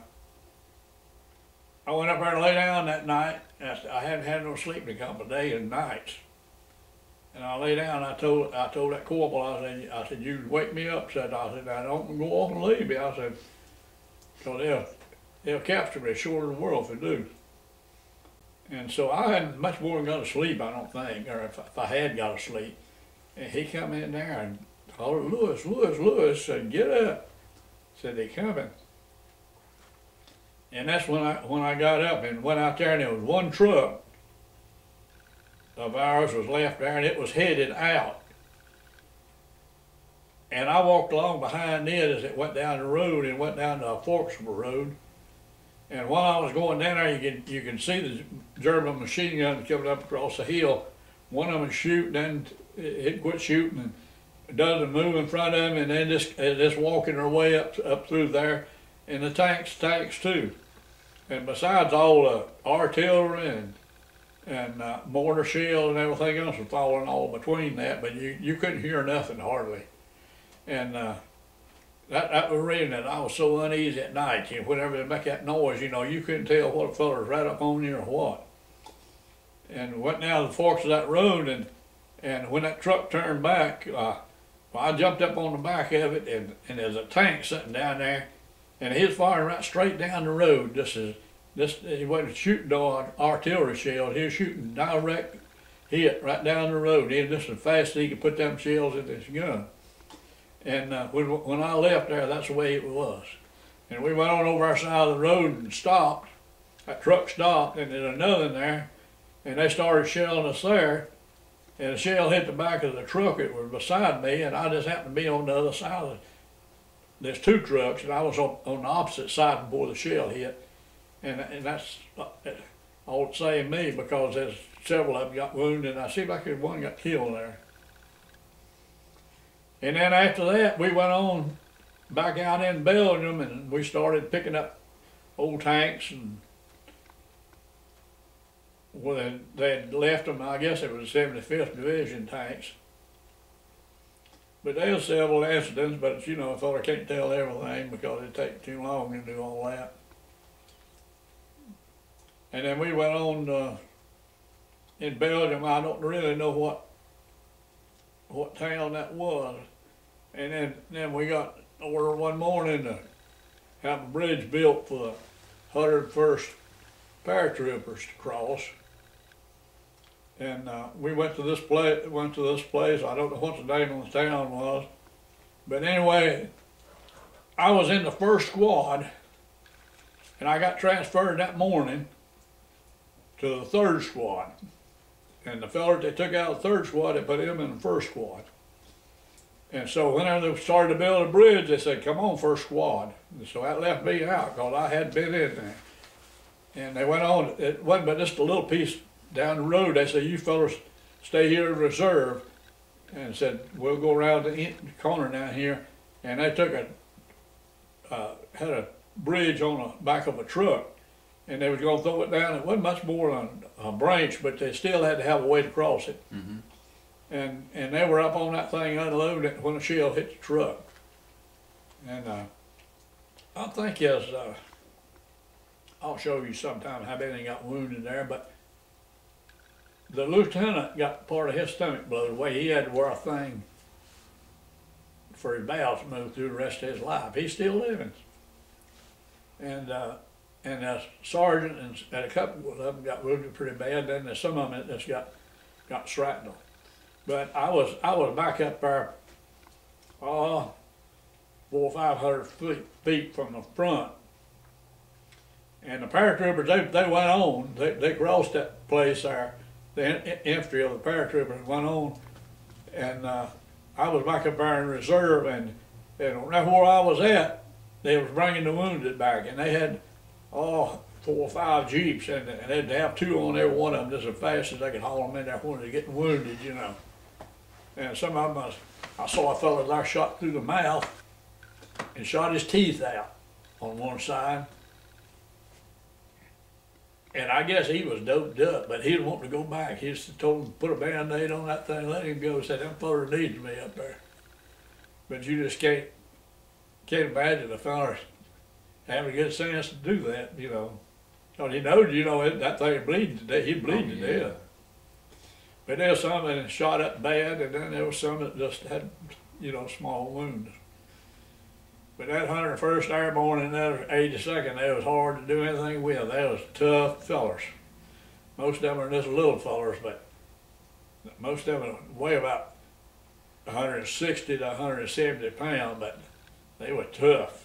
I went up there and lay down that night. I hadn't had no sleep in a couple of days and nights. And I lay down, I told I told that corporal, I said, I said, you wake me up, said, I said, I don't go off and leave me. I said, because they'll, they'll capture me short of the world if they do. And so I hadn't much more than got to sleep, I don't think, or if, if I had got to sleep. And he come in there and hollered, Lewis, Lewis, Lewis, said, get up. Said, they coming. And that's when I, when I got up and went out there, and there was one truck of ours was left there, and it was headed out. And I walked along behind it as it went down the road, and went down the Forksville Road. And while I was going down there, you can you can see the German machine guns coming up across the hill. One of them shooting, then it quit shooting, and doesn't move in front of them, and then just just walking their way up up through there, and the tanks tanks too. And besides all the artillery and and uh, mortar shell and everything else was falling all between that, but you, you couldn't hear nothing hardly. And uh, that, that was the reason that I was so uneasy at night. You know, whenever they make that noise, you know, you couldn't tell what a fella was right up on you or what. And went down the forks of that road, and and when that truck turned back, uh, well, I jumped up on the back of it, and, and there's a tank sitting down there, and he was firing right straight down the road, just as This, he wasn't shooting no artillery shells, he was shooting direct hit right down the road. He was just as fast as he could put them shells in his gun. And uh, when, when I left there, that's the way it was. And we went on over our side of the road and stopped. That truck stopped, and there's another in there, and they started shelling us there. And the shell hit the back of the truck. It was beside me, and I just happened to be on the other side of it. There's two trucks, and I was on, on the opposite side before the shell hit. And, and that's all it's saying me, because there's several of them got wounded, and I see like there's one got killed there. And then after that, we went on back out in Belgium, and we started picking up old tanks, and well, they, they had left them, I guess it was the seventy-fifth Division tanks. But there were several incidents, but you know, I thought I can't tell everything because it'd take too long to do all that. And then we went on uh, in Belgium. I don't really know what what town that was. And then, then we got order one morning to have a bridge built for the one hundred first paratroopers to cross. And uh, we went to this place. Went to this place. I don't know what the name of the town was, but anyway, I was in the first squad, and I got transferred that morning to the third squad. and the fella they took out of the third squad, they put him in the first squad. And so whenever they started to build a bridge, they said, come on, first squad. And so that left me out, because I hadn't been in there. And they went on, it wasn't but just a little piece down the road. They said, you fellas stay here in reserve. And said, we'll go around the corner down here. And they took a, uh, had a bridge on the back of a truck. And they was going to throw it down. It wasn't much more than a branch, but they still had to have a way to cross it. Mm-hmm. And and they were up on that thing unloading it when the shell hit the truck. And uh, I think is, uh, I'll show you sometime how many got wounded there, but the lieutenant got part of his stomach blown away. He had to wear a thing for his bowels to move through the rest of his life. He's still living. And uh, and a sergeant and, and a couple of them got wounded pretty bad. Then there's some of them that just got got shrapnel. But I was I was back up there, oh, four or five hundred feet, feet from the front, and the paratroopers they they went on. They they crossed that place there. The infantry of the paratroopers went on, and uh, I was back up there in reserve, and and that's where I was at. They was bringing the wounded back, and they had oh four or five jeeps, and, and they'd have two on every one of them just as fast as they could haul them in there when they're getting wounded, you know. And some of them, was, I saw a fellow there shot through the mouth and shot his teeth out on one side. And I guess he was doped up, but he didn't want to go back. He just told him to put a Band-Aid on that thing, let him go. Said, that fella needs me up there. But you just can't, can't imagine a fella having a good sense to do that, you know. Because he knows, you know, that thing bleeding to death. He'd bleed oh, to yeah. death. But there was some that shot up bad, and then there was some that just had, you know, small wounds. But that one hundred first Airborne and that eighty-second, they was hard to do anything with. They was tough fellers. Most of them are just little fellers, but most of them weigh about one hundred sixty to one hundred seventy pounds, but they were tough.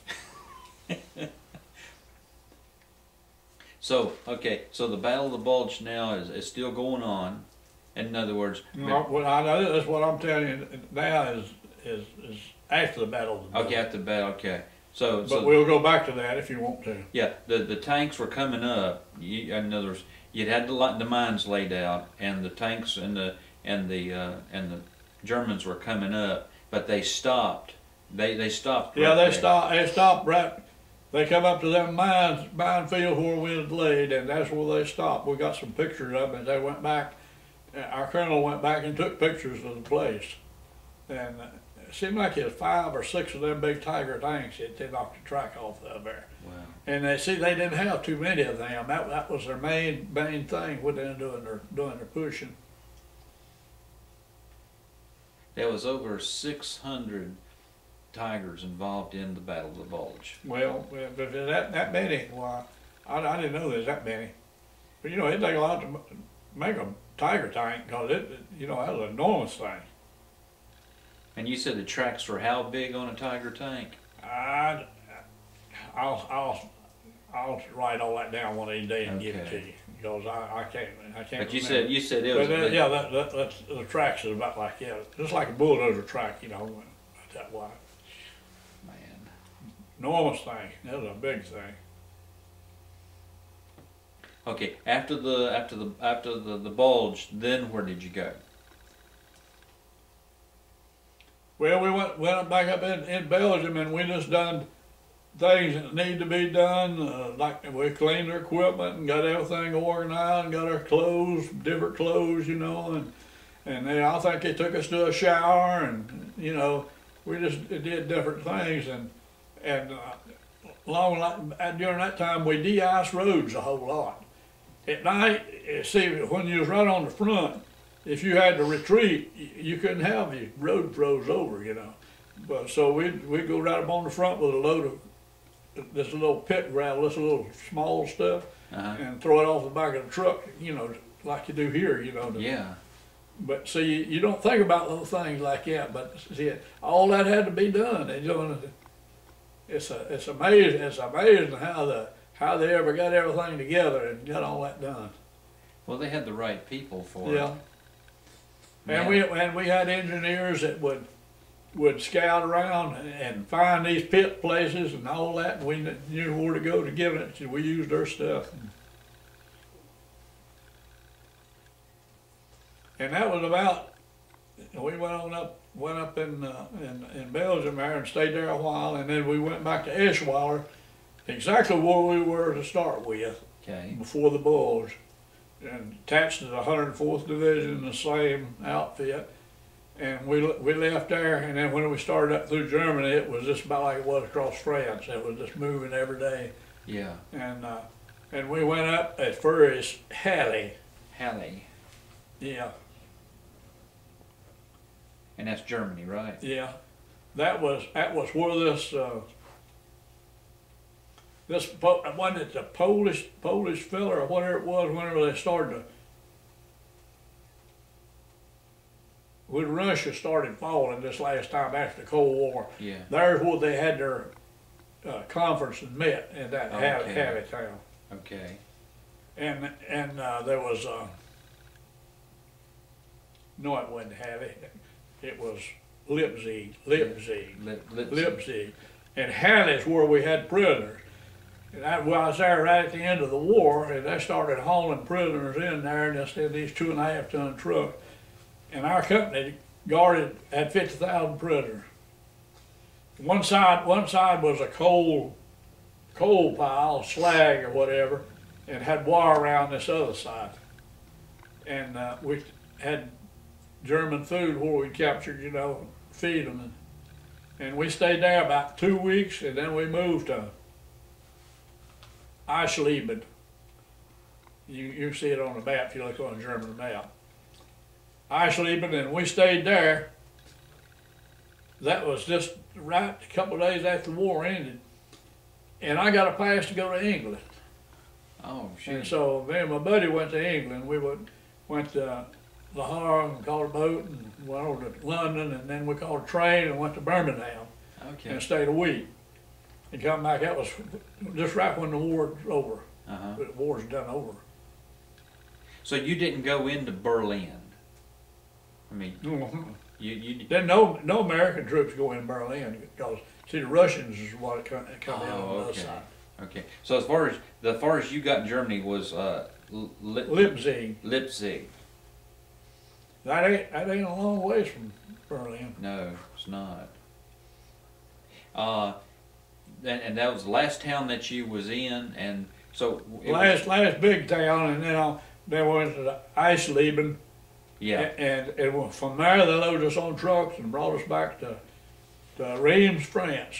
So, okay, so the Battle of the Bulge now is, is still going on. In other words, no, well, I know that's what I'm telling you now is is is after the Battle of the Bulge. Okay, after the battle. Okay, so but so, we'll go back to that if you want to. Yeah, the the tanks were coming up. You, in other words, you'd had the the mines laid out, and the tanks and the and the uh, and the Germans were coming up, but they stopped. They they stopped. Yeah, right they there. stopped. They stopped right. They come up to them mines, mine field where we had laid, and that's where they stopped. We got some pictures of them, and they went back. Our colonel went back and took pictures of the place, and it seemed like it was five or six of them big Tiger tanks that they knocked the track off of there. Wow. And they see they didn't have too many of them. That that was their main main thing with them doing their doing their pushing. There was over six hundred Tigers involved in the Battle of the Bulge. Well, if there's that that many, well, I, I didn't know there was that many. But you know, it'd take a lot to make a Tiger tank, because it, it, you know, that was an enormous thing. And you said the tracks were how big on a Tiger tank? I, I'll, I'll, I'll write all that down one of these days and okay. give it to you, because I, I can't, I can't. But you remember. said you said it was. But, uh, big. yeah, that, that, that's, the tracks is about like yeah, just like a bulldozer track, you know, about that wide. Man, enormous thing. That was a big thing. Okay, after the after the after the, the bulge, then where did you go? Well, we went went back up in, in Belgium, and we just done things that need to be done. Uh, like we cleaned our equipment and got everything organized, and got our clothes, different clothes, you know, and and they, I think they took us to a shower, and you know, we just did different things, and and uh, long like, during that time we de-iced roads a whole lot. At night, see, when you was right on the front, if you had to retreat, you couldn't have your road froze over, you know. But so we'd, we'd go right up on the front with a load of this little pit gravel, this little small stuff, uh-huh. and throw it off the back of the truck, you know, like you do here, you know. To, yeah. But see, you, you don't think about little things like that, but see, all that had to be done. And, you know, it's, a, it's amazing, it's amazing how the how they ever got everything together and got all that done. Well, they had the right people for yeah. it. And we and we had engineers that would would scout around and, and find these pit places and all that, and we knew where to go to get it. So we used their stuff. And that was about. We went on up, went up in uh, in in Belgium there and stayed there a while, and then we went back to Eschweiler, exactly where we were to start with. Okay. Before the Bulge, and attached to the one hundred fourth Division, the same outfit. And we we left there, and then when we started up through Germany, it was just about like it was across France. It was just moving every day. Yeah. And uh, and we went up as far as Halle. Halle. Yeah. And that's Germany, right? Yeah. That was that was where this uh, this wasn't it the Polish Polish fella or whatever it was. Whenever they started to. When Russia started falling this last time after the Cold War, yeah, there's where they had their uh, conference and met in that Okay. Halle, Halle town. Okay. And and uh, there was uh, no, it wasn't Halle. It was Leipzig, Leipzig, Lip, Lip, Leipzig, and Halle is where we had prisoners. And I, well, I was there right at the end of the war, and they started hauling prisoners in there, and just in these two and a half ton trucks. And our company guarded had fifty thousand prisoners. One side, one side was a coal, coal pile, slag or whatever, and had wire around this other side. And uh, we had German food where we captured, you know, feed them. And, and we stayed there about two weeks, and then we moved to Eisleben. You you see it on the map if you look on a German map. Eisleben, and we stayed there. That was just right a couple of days after the war ended, and I got a pass to go to England. Oh, sure. And so me and my buddy went to England. We went went to Lahore and caught a boat and went over to London, and then we caught a train and went to Birmingham Okay. and stayed a week. And come back. That was just right when the war was over. Uh-huh. The war's done over. So you didn't go into Berlin? I mean, Mm-hmm. you you. Then no no American troops go in Berlin because see the Russians is what come, come in on the Oh, other okay. side. Okay. So as far as the far as you got in Germany was uh, Lip, Leipzig. Leipzig. That ain't that ain't a long ways from Berlin. No, it's not. Uh, and, and that was the last town that you was in, and so it Last was, last big town, and then I, then we went to the Eisleben. yeah. And, and it was from there they loaded us on trucks and brought us back to to Reims, France.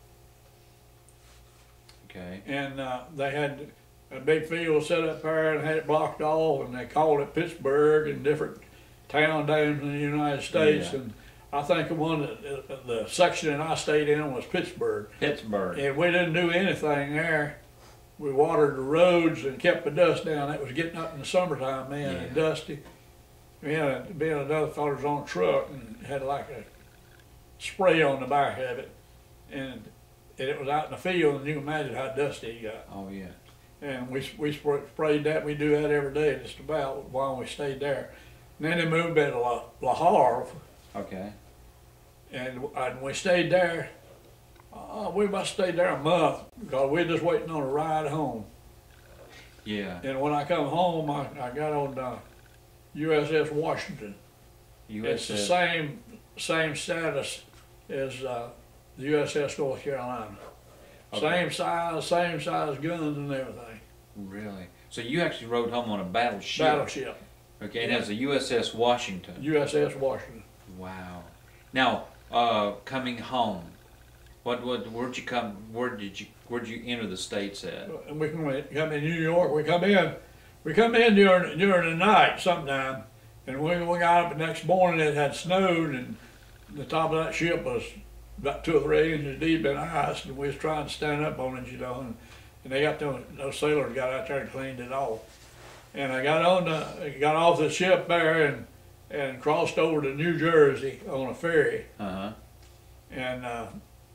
Okay. And uh, they had a big field set up there and had it blocked off, and they called it Pittsburgh and different town names in the United States. Yeah. And I think the one that the section that I stayed in was Pittsburgh. Pittsburgh. And we didn't do anything there. We watered the roads and kept the dust down. It was getting up in the summertime, man, Yeah. and dusty. Me and being another fellow was on a truck and had like a spray on the back of it, and, and it was out in the field, and you can imagine how dusty it got. Oh yeah. And we we spray- sprayed that. We do that every day, just about while we stayed there. And then they moved to La, La Havre, Okay. and, and we stayed there. Uh, we must stay there a month because we were just waiting on a ride home. Yeah. And when I come home, I, I got on uh, U S S Washington. U It's S the same same status as uh, the U S S North Carolina. Okay. Same size, same size guns and everything. Really? So you actually rode home on a battleship? Battleship, Okay, and that's the U S S Washington. U S S Washington. Wow. Now, uh, coming home, what, what, where'd you come? Where did you, where'd you enter the states at? And we come in, come in New York. We come in, we come in during during the night sometime, and when we got up the next morning, it had snowed, and the top of that ship was about two or three inches deep in ice, and we was trying to stand up on it, you know, and, and they got those, those sailors got out there and cleaned it off. And I got on the, got off the ship there and and crossed over to New Jersey on a ferry, Uh huh. and uh,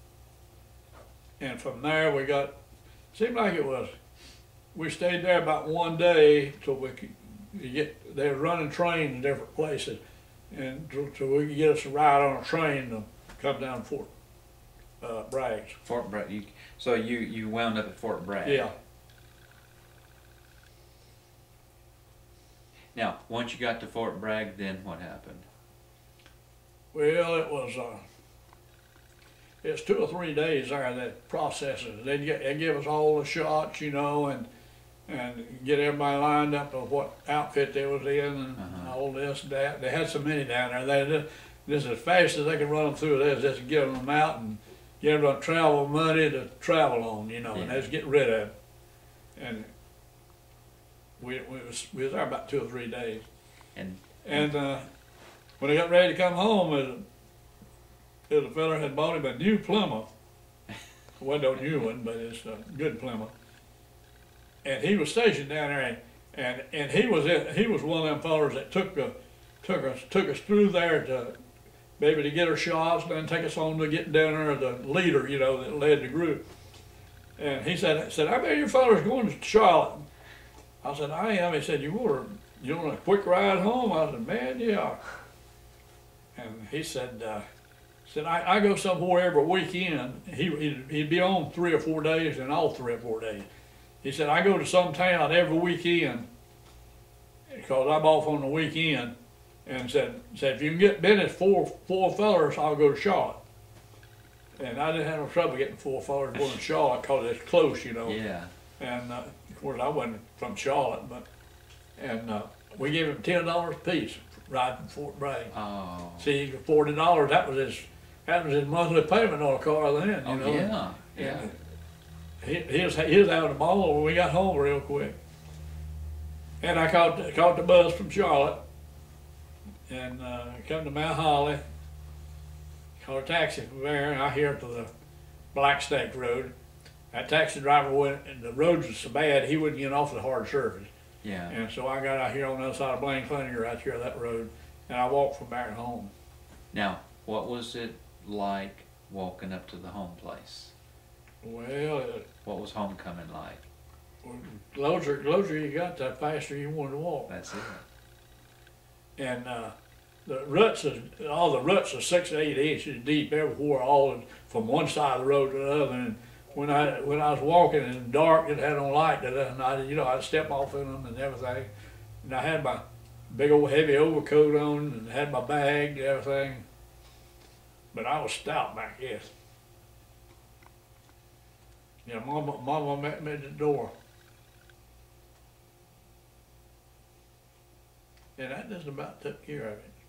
and from there we got, seemed like it was, we stayed there about one day till we could get, they were running trains in different places, and so, so we could get us a ride on a train to come down to Fort uh, Bragg's. Fort Bragg. You, so you you wound up at Fort Bragg. Yeah. Now, once you got to Fort Bragg, then what happened? Well, it was uh, it's two or three days there that processes. They get they give us all the shots, you know, and and get everybody lined up of what outfit they was in and Uh-huh. all this and that. They had so many down there. They just, just as fast as they could run them through, they was just getting them out and give them travel money to travel on, you know, and Yeah. they was getting rid of it. And we we was we was there about two or three days. And And uh, when I got ready to come home, the a fella had bought him a new Plymouth. Well, no new one, but it's a good Plymouth. And he was stationed down there, and and, and he was in, he was one of them fellas that took the, took us took us through there to maybe to get our shots, and then take us on to getting down there the leader, you know, that led the group. And he said, said, I bet you fellas going to Charlotte. I said, I am. He said, you want you want a quick ride home? I said, man, yeah. And he said, uh, said I, I go somewhere every weekend. He he'd, he'd be on three or four days, and all three or four days. He said, I go to some town every weekend because I'm off on the weekend. And said, said if you can get business four four fellers, I'll go to Charlotte. And I didn't have no trouble getting four fellers going to Charlotte because it's close, you know. yeah. And uh, of course, I wasn't from Charlotte, but and uh, we gave him ten dollars a piece riding from Fort Bragg. Oh. See, forty dollars. That was his. That was his monthly payment on a car then. You Oh know. yeah. Yeah. And he, he was he was out of the mall when we got home real quick. And I caught the, caught the bus from Charlotte, and uh, come to Mount Holly. Caught a taxi from there, and I here to the Black Snake Road. That taxi driver went, and the roads was so bad he wouldn't get off the hard surface. Yeah. And so I got out here on the other side of Blaine Clinic, right here that road, and I walked from back home. Now, what was it like walking up to the home place? Well, it, What was homecoming like? closer, closer you got, the faster you wanted to walk. That's it. And uh, the ruts, is, all the ruts are six to eight inches deep everywhere, all from one side of the road to the other. And when I when I was walking in the dark, it had no light, and I, you know, I'd step off in them and everything. And I had my big old heavy overcoat on, and had my bag and everything. But I was stout back then. Yeah, Mama, Mama met me at the door. And that just about took care of it.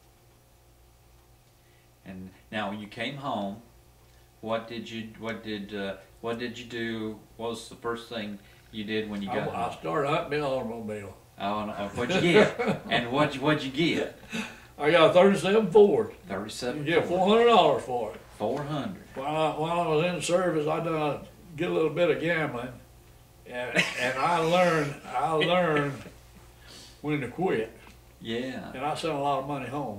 And now, when you came home, what did you what did uh, what did you do? What was the first thing you did when you got I, I home? started hunting my automobile. Oh, no, what'd you get? And what'd you, what'd you get? I got a thirty-seven Ford. You Thirty-seven. get four hundred dollars for it. Four hundred. While I, while I was in service, I done get a little bit of gambling, and and I learned I learned when to quit, Yeah. and I sent a lot of money home.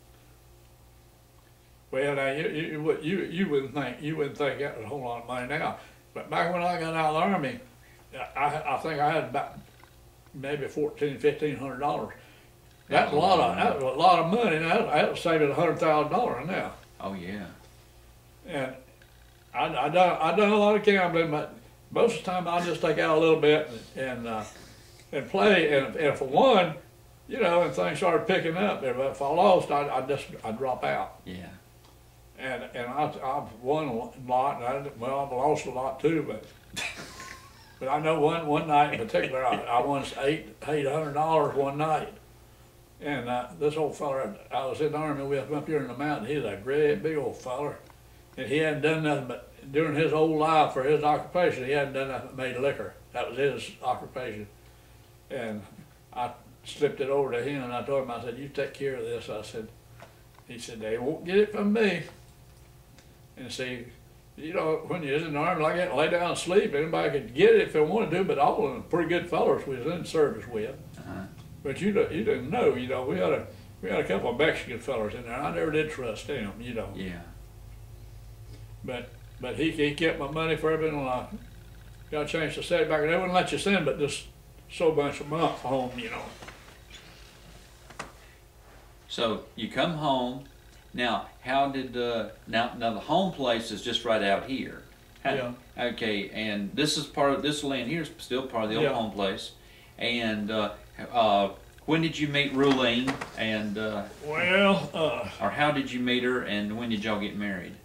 Well, now you you would- you you wouldn't think you wouldn't think that was a whole lot of money now, but back when I got out of the army, I I think I had about maybe fourteen fifteen hundred dollars. That's a lot of that was a lot of money. Now I was saving a hundred thousand dollars now. Oh yeah. And I, I done I done a lot of gambling, but most of the time I just take out a little bit and and, uh, and play. And, and if I won, you know, and things started picking up, but if I lost, I I just I drop out. Yeah. And and I I've won a lot, and I well I've lost a lot too, but but I know one one night in particular I, I won eight eight hundred dollars one night. And uh, this old fella I was in the army with up here in the mountain, he's a great big old fella. And he hadn't done nothing but, during his whole life for his occupation, he hadn't done nothing but made liquor. That was his occupation. And I slipped it over to him, and I told him, I said, you take care of this. I said, he said, they won't get it from me. And see, you know, when you're in the army like that, lay down and sleep, anybody could get it if they wanted to, but all of them pretty good fellas we was in service with. Uh-huh. But you, don't- you didn't know, you know, we had a, we had a couple of Mexican fellas in there. I never did trust them, you know. Yeah. But but he he kept my money for everything. And I got a chance to send it back, and they wouldn't let you send but just so much a month home, you know. So you come home. Now, how did uh, now? Now the home place is just right out here. How, Yeah. Okay, and this is part of this land here is still part of the old Yeah. home place. And uh, uh, when did you meet Ruline? And uh, Well, uh, or how did you meet her? And when did y'all get married?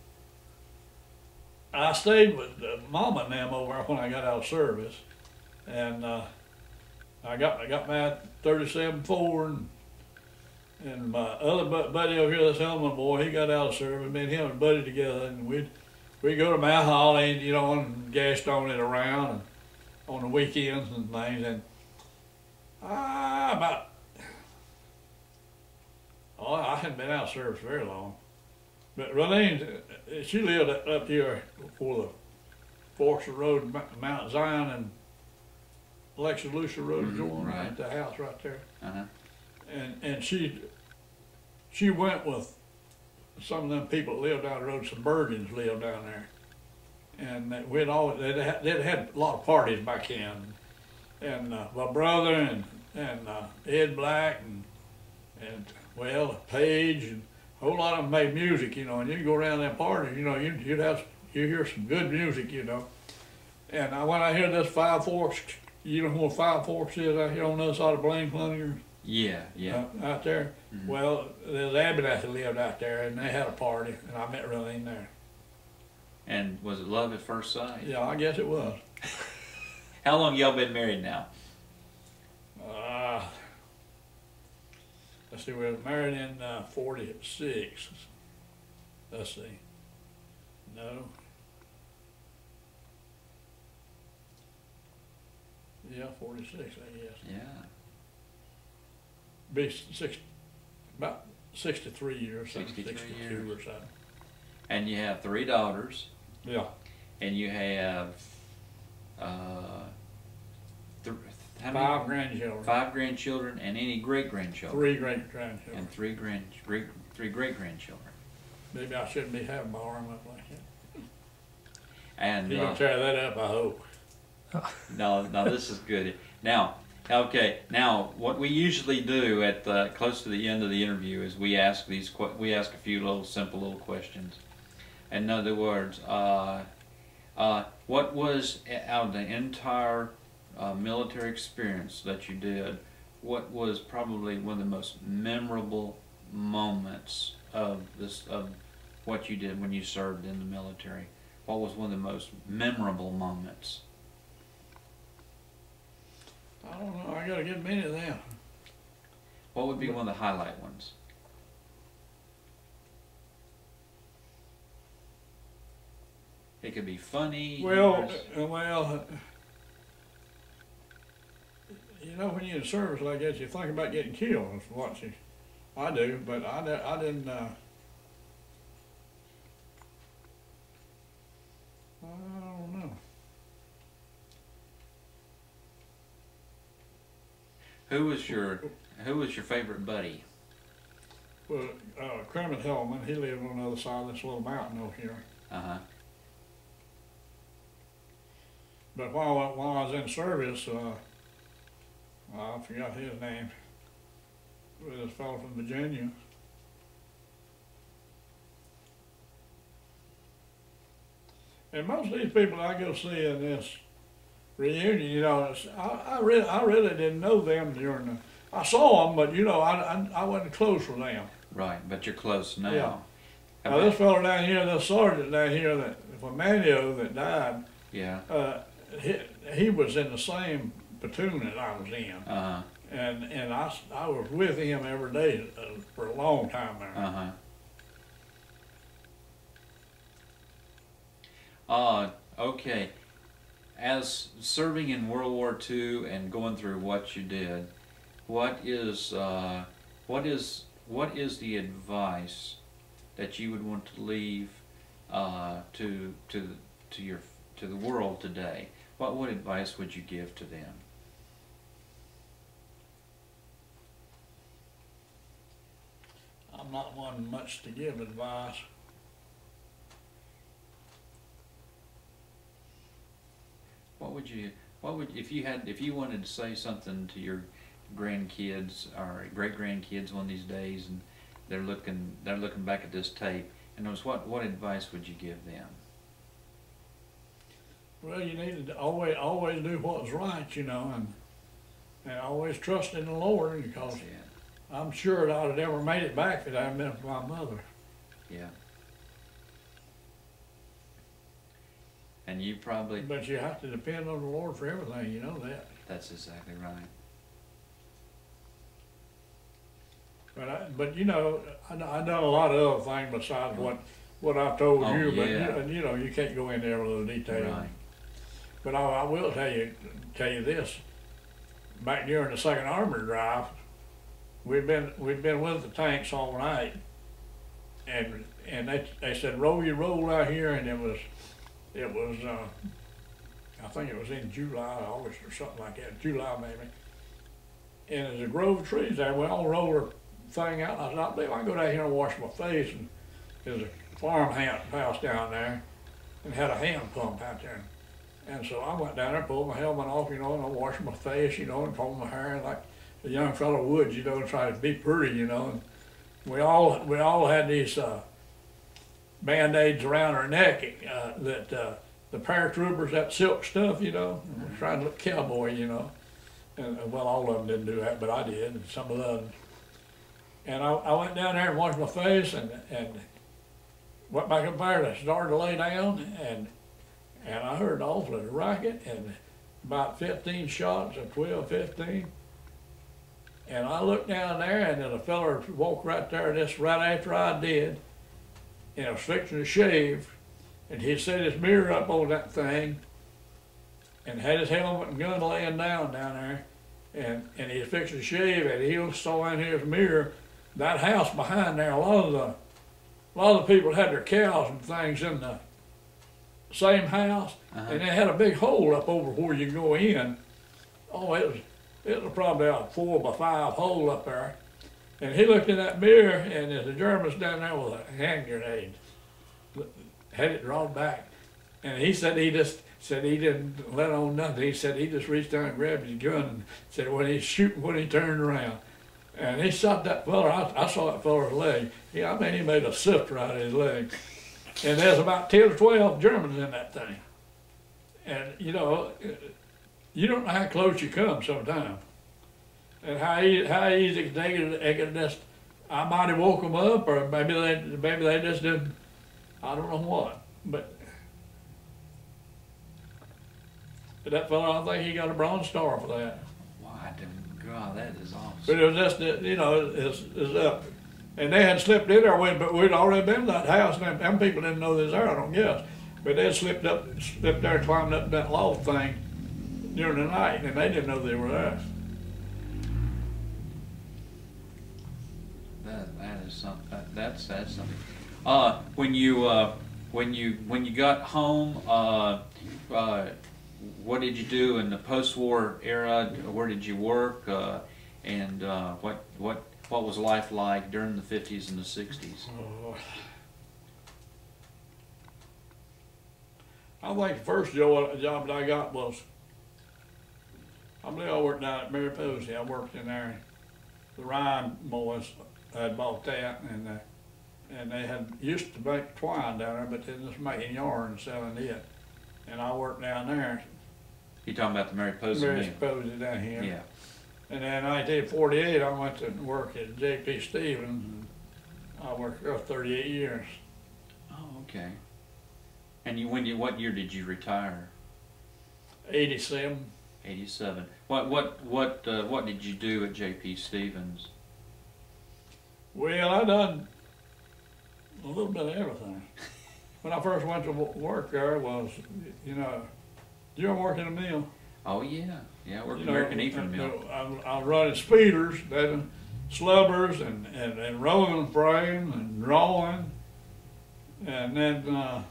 I stayed with uh, Mom and them over there when I got out of service, and uh, I got I got married thirty-seven four, and and my other bu- buddy over here, this Hellman boy, he got out of service. Me and him and buddy together, and we'd we go to Mount Holly, and you know, and gas on it around, and on the weekends and things, and ah, about oh, I hadn't been out of service very long. But Rolene, uh, she lived up up here before the Forks Road, Mo- Mount Zion, and Alexa Lucia Road Mhm, going right. at the house right there. Uh-huh. And and she she went with some of them people that lived down the road. Some Bergens lived down there, and that we'd always they'd had, they'd had a lot of parties back then. And uh, my brother and and uh, Ed Black and and well Page and a whole lot of them made music, you know, and you'd go around that party, you know, you'd, you'd have, you hear some good music, you know. And I, when I hear this Five Forks, you know where Five Forks is out here on the other side of Blaine Plunger, Yeah, yeah. uh, out there. Mhm. Well, there's Abernathy that lived out there, and they had a party, and I met Rolene there. And was it love at first sight? Yeah, I guess it was. How long y'all been married now? Uh, let's see, we were married in uh, forty-six. Let's see. No. Yeah, forty-six, I guess. Yeah. Be six, about sixty-three years, something, sixty-three sixty-two years. or something. And you have three daughters, Yeah. and you have uh, th- how many? Five grandchildren. Five grandchildren, and any great grandchildren. Three great grandchildren. And three grand, great, three great grandchildren. Maybe I shouldn't be having my arm up like that. And You're uh, gonna tear that up, I hope. no, no, this is good. Now, okay, now what we usually do at the close to the end of the interview is we ask these que- we ask a few little simple little questions. In other words, uh, uh, what was out of the entire uh, military experience that you did? What was probably one of the most memorable moments of this of what you did when you served in the military? What was one of the most memorable moments? I don't know, I gotta get many of them. What would be one of the highlight ones? It could be funny. Well, humorous. uh, well, uh, you know, when you're in service like that, you think about getting killed. Is what you, I do, but I, di- I didn't. Uh, I don't know. Who was your Who was your favorite buddy? Well, uh, Kermit Hellman, he lived on the other side of this little mountain over here. Uh huh. But while I- while I was in service, uh, I forgot his name. It was this fellow from Virginia. And most of these people I go see in this reunion, you know, it's, I, I really I really didn't know them during the. I saw them, but you know, I I, I wasn't close with them. Right, but you're close now. Yeah. How Now about- this fellow down here, this sergeant down here that from Manio that died, yeah. uh, he, he was in the same platoon that I was in. Uh huh. And and I, s- I was with him every day uh, for a long time there. Uh huh. Uh, okay. As serving in World War Two and going through what you did, what is uh, what is what is the advice that you would want to leave uh, to to to your to the world today? What what advice would you give to them? I'm not one much to give advice. What would you what would if you had if you wanted to say something to your grandkids or great grandkids one of these days and they're looking they're looking back at this tape, and it was what what advice would you give them? Well, you needed to always, always do what was right, you know, and, and always trust in the Lord, because That's it. I'm sure that I'd have never made it back if it hadn't been for my mother. Yeah. And you probably, But you have to depend on the Lord for everything, you know that. that's exactly right. But I, but you know, I, I done a lot of other things besides what, what I've told Oh, you, but yeah. you, you know, you can't go in there with a little detail. Right. But I, I will tell you, tell you this, back during the second armor drive, we'd been, we'd been with the tanks all night, and, and they, they said, roll your roll out here, and it was, it was, uh, I think it was in July, August or something like that, July maybe. And there's a grove of trees there, we all rolled our thing out, and I said, I believe I can go down here and wash my face, and there's a farmhouse down there, and had a hand pump out there. And so I went down there, pulled my helmet off, you know, and I washed my face, you know, and combed my hair like a young fellow would, you know, and try to be pretty, you know. And we all we all had these uh, band-aids around our neck uh, that uh, the paratroopers, that silk stuff, you know, and we're trying to look cowboy, you know. And uh, well, all of them didn't do that, but I did, and some of them. And I, I went down there and washed my face, and and went back up there, and I started to lay down, and. And I heard awfully racket, and about fifteen shots, or twelve, fifteen. And I looked down there, and then a fella walked right there, this right after I did, and I was fixing to shave, and he set his mirror up on that thing, and had his helmet and gun laying down down there, and, and he was fixing to shave, and he saw in his mirror that house behind there. A lot of the, a lot of the people had their cows and things in the same house, uh-huh. And they had a big hole up over where you go in. Oh, it was, it was probably a four by five hole up there. And he looked in that mirror, and there's a German's down there with a hand grenade, had it drawn back. And he said he just said he didn't let on nothing. He said he just reached down and grabbed his gun and said when he's shooting, when he turned around. And he shot that fella. I, I saw that fella's leg. He, I mean, he made a sifter out of his leg. And there's about ten or twelve Germans in that thing. And, you know, you don't know how close you come sometimes. And how easy, how easy they could, they could just, I might have woke them up, or maybe they, maybe they just didn't, I don't know what. But, but that fella, I think he got a Bronze Star for that. Why, God, that is awesome. But it was just, you know, it's, it's up. And they had slipped in there, but we'd already been in that house, and them, them people didn't know they was there, I don't guess. But they had slipped up, slipped there, climbed up that loft thing during the night, and they didn't know they were there. That that is something. That, that's that's something. Uh, when you uh, when you when you got home, uh, uh, what did you do in the post-war era? Where did you work? Uh, and uh, what what What was life like during the fifties and the sixties? Oh. I think the first job, job that I got was, I believe I worked down at Mariposa. I worked in there. The Ryan boys had bought that, and uh, and they had used to make twine down there, but they just making yarn and selling it. And I worked down there. You talking about the Mariposa mill? Mariposa down here. Yeah. And then in nineteen forty-eight, I went to work at J P Stevens, and I worked there thirty-eight years. Oh, okay. And you, when you, what year did you retire? eighty-seven. eighty-seven. What, what, what, uh, what did you do at J P Stevens? Well, I done a little bit of everything. When I first went to work there was, you know, you ever work in a mill? Oh yeah, yeah, I worked You at know, American Ephraim Mill. I, I was running speeders, then slubbers, and, and, and rolling frame, and drawing, and then uh,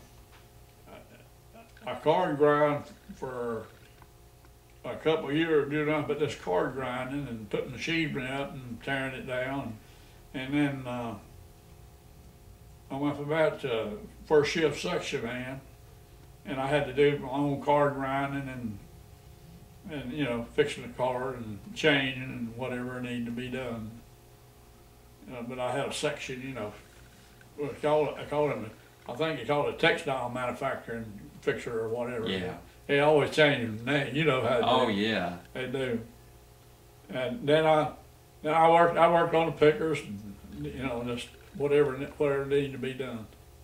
I card grind for a couple of years, doing nothing but this card grinding and putting the sheathing up and tearing it down, and then uh, I went from that to first shift section man, and I had to do my own card grinding and. And, you know, fixing the car and changing and whatever needed to be done. uh, but I had a section, you know, we call it, I call him, I think they call it textile manufacturing fixer or whatever. Yeah. They always change the name, you know how they Oh do. yeah. They do. And then I, then I worked, I worked on the pickers, and, you know, just whatever, whatever needed to be done.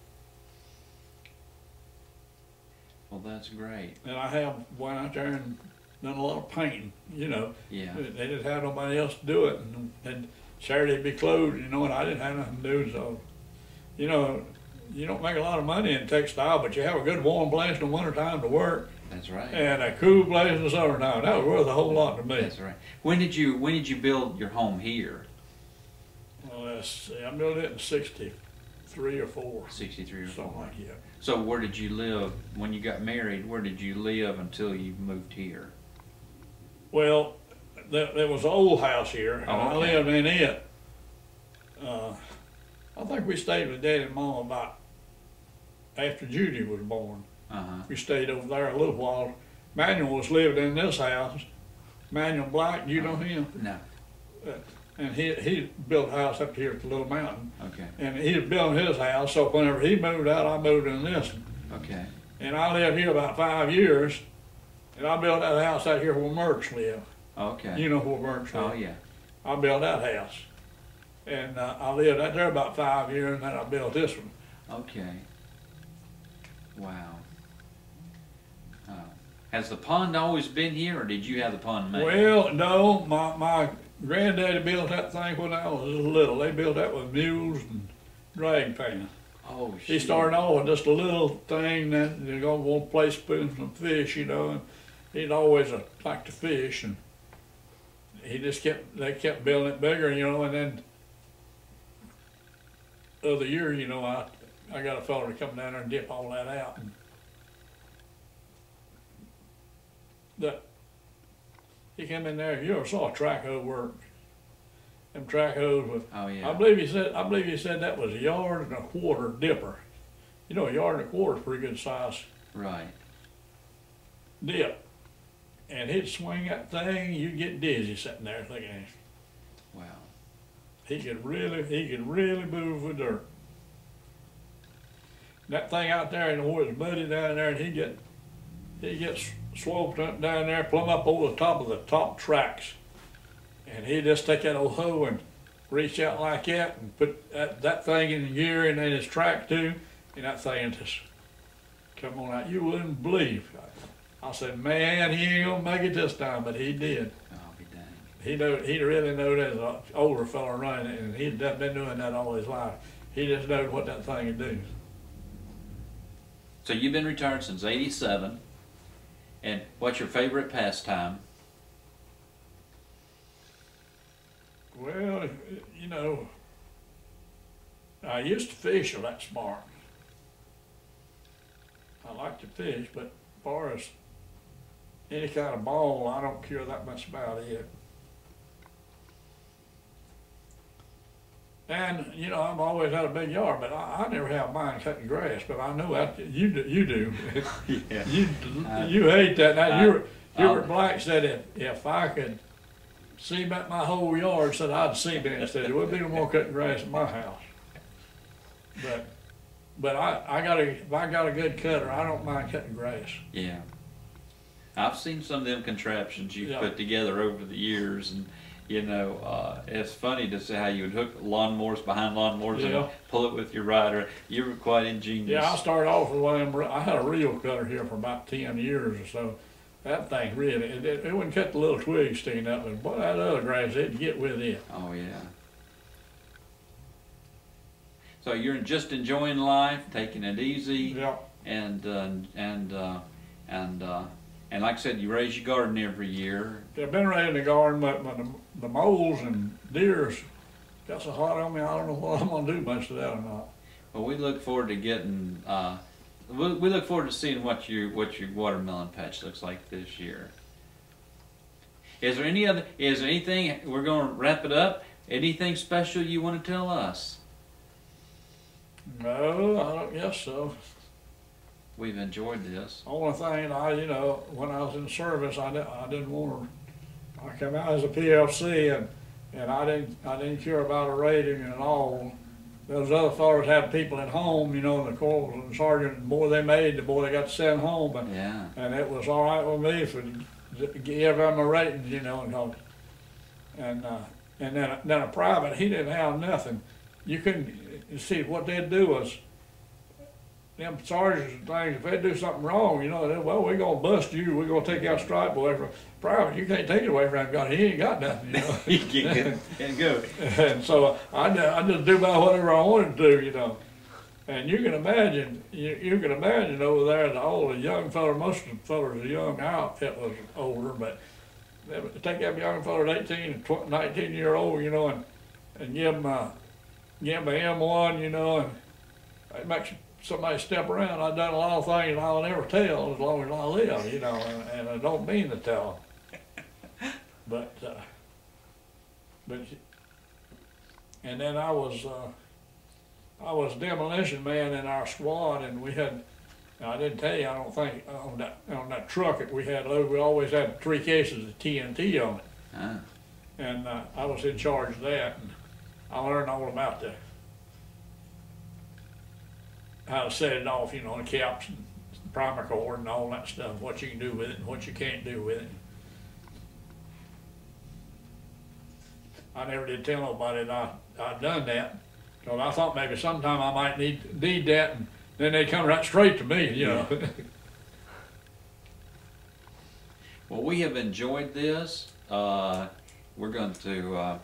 Well, that's great. And I have went out there and done a lot of painting, you know. Yeah. They didn't have nobody else to do it, and, and Saturday be closed, you know, and I didn't have nothing to do, so, you know, you don't make a lot of money in textile, but you have a good warm place in the wintertime to work, That's right. and a cool place in the summertime. That was worth a whole lot to me. That's right. When did you When did you build your home here? Well, let's see, I built it in sixty-three or four, Sixty-three or something four. like that. So where did you live when you got married? Where did you live until you moved here? Well, there, there was an old house here, and Oh, I okay. lived in it. Uh, I think we stayed with Dad and Mom about after Judy was born. Uh huh. We stayed over there a little while. Manuel was living in this house. Manuel Black, you know him? No. And he he built a house up here at the Little Mountain. Okay. And he was building his house, so whenever he moved out, I moved in this one. Okay. And I lived here about five years, and I built that house out here where Merck's live. Okay. You know where Merck's live. Oh yeah. I built that house. And uh, I lived out there about five years, and then I built this one. Okay. Wow. Uh, has the pond always been here, or did you have the pond made? Well, no, my, my granddaddy built that thing when I was little. They built that with mules and drag pans. Oh, He shit. started off with just a little thing, then they go one place putting some fish, you know, and he'd always uh, liked to fish, and he just kept, they kept building it bigger, you know, and then other year, you know, I, I got a fella to come down there and dip all that out. And that, he came in there, you ever saw a track hoe work? Them track hoes with, Oh yeah. I believe he said, I believe he said that was a yard and a quarter dipper. You know, a yard and a quarter is a pretty good size Right. dip. And he'd swing that thing, you'd get dizzy sitting there thinking, Wow. he could really, he could really move with dirt. That thing out there in the woods, muddy down there, and he get, he gets sloped up down there, plumb up over the top of the top tracks. And he'd just take that old hoe and reach out like that and put that, that thing in gear and then his track too, and that thing just come on out. You wouldn't believe. I said, man, he ain't gonna make it this time, but he did. I'll be dang. He know, he really knowed as an older fella running it, and he'd done- been doing that all his life. He just knowed what that thing would do. So you've been retired since eighty-seven, and what's your favorite pastime? Well, you know, I used to fish a lot smart. I like to fish, but as far as any kind of ball, I don't care that much about it. And, you know, I've always had a big yard, but I, I never have mine cutting grass, but I know that you do. You, do. Yeah. you, I- you hate that. Now, I- Hubert, Hubert I'll- Black said if, if I could cement my whole yard, said I'd cement, said there would be no more cutting grass in my house. But, but I, I got a, if I got a good cutter, I don't mind cutting grass. Yeah. I've seen some of them contraptions you've Yeah. put together over the years, and you know, uh, it's funny to see how you would hook lawnmowers behind lawnmowers Yeah. and pull it with your rider. You were quite ingenious. Yeah, I started off with one of them, I had a reel cutter here for about ten years or so. That thing really, it, it, it wouldn't cut the little twigs sticking up, but boy, that other grass, it'd get with it. Oh yeah. So you're just enjoying life, taking it easy, Yeah, and uh, and uh, and uh, and like I said, you raise your garden every year. I've been raising the garden, but, but the, the moles and deers got so hot on me, I don't know what I'm gonna do much of that or not. Well, we look forward to getting. Uh, we, we look forward to seeing what your what your watermelon patch looks like this year. Is there any other? Is there anything? We're going to wrap it up. Anything special you want to tell us? No, I don't guess so. We've enjoyed this. Only thing I, you know, when I was in service, I, di I didn't want to, I come out as a P L C and, and I didn't, I didn't care about a rating at all. Those other fellas had people at home, you know, the corporals and sergeant, the more they made, the more they got sent home, but, Yeah. and it was all right with me if it give them a rating, you know, and, and, uh, and then, a- then a private, he didn't have nothing. You couldn't, you see, what they'd do was, them sergeants and things, if they do something wrong, you know, they, well, we're gonna bust you, we're gonna take out stripe away from, private, you can't take it away from him, God, he ain't got nothing, you know. You can't get go. And so I, ju- I just do about whatever I wanted to do, you know. And you can imagine, you, you can imagine over there, the all the young fella, most of the fellas, the young outfit was older, but they would take that young fella at eighteen and tw- nineteen year old, you know, and, and give him a, give him a M one, you know, and it makes somebody step around. I've done a lot of things I'll never tell as long as I live, you know, and, and I don't mean to tell. But, uh, but, and then I was, uh, I was demolition man in our squad, and we had, I didn't tell you, I don't think, on that, on that truck that we had loaded, we always had three cases of T N T on it. Ah. And, uh, I was in charge of that, and I learned all about the, how to set it off, you know, the caps and primer cord and all that stuff, what you can do with it and what you can't do with it. I never did tell nobody that I, I'd done that, because I thought maybe sometime I might need, need that, and then they come right straight to me, you know. Well, we have enjoyed this. Uh, we're going to, uh,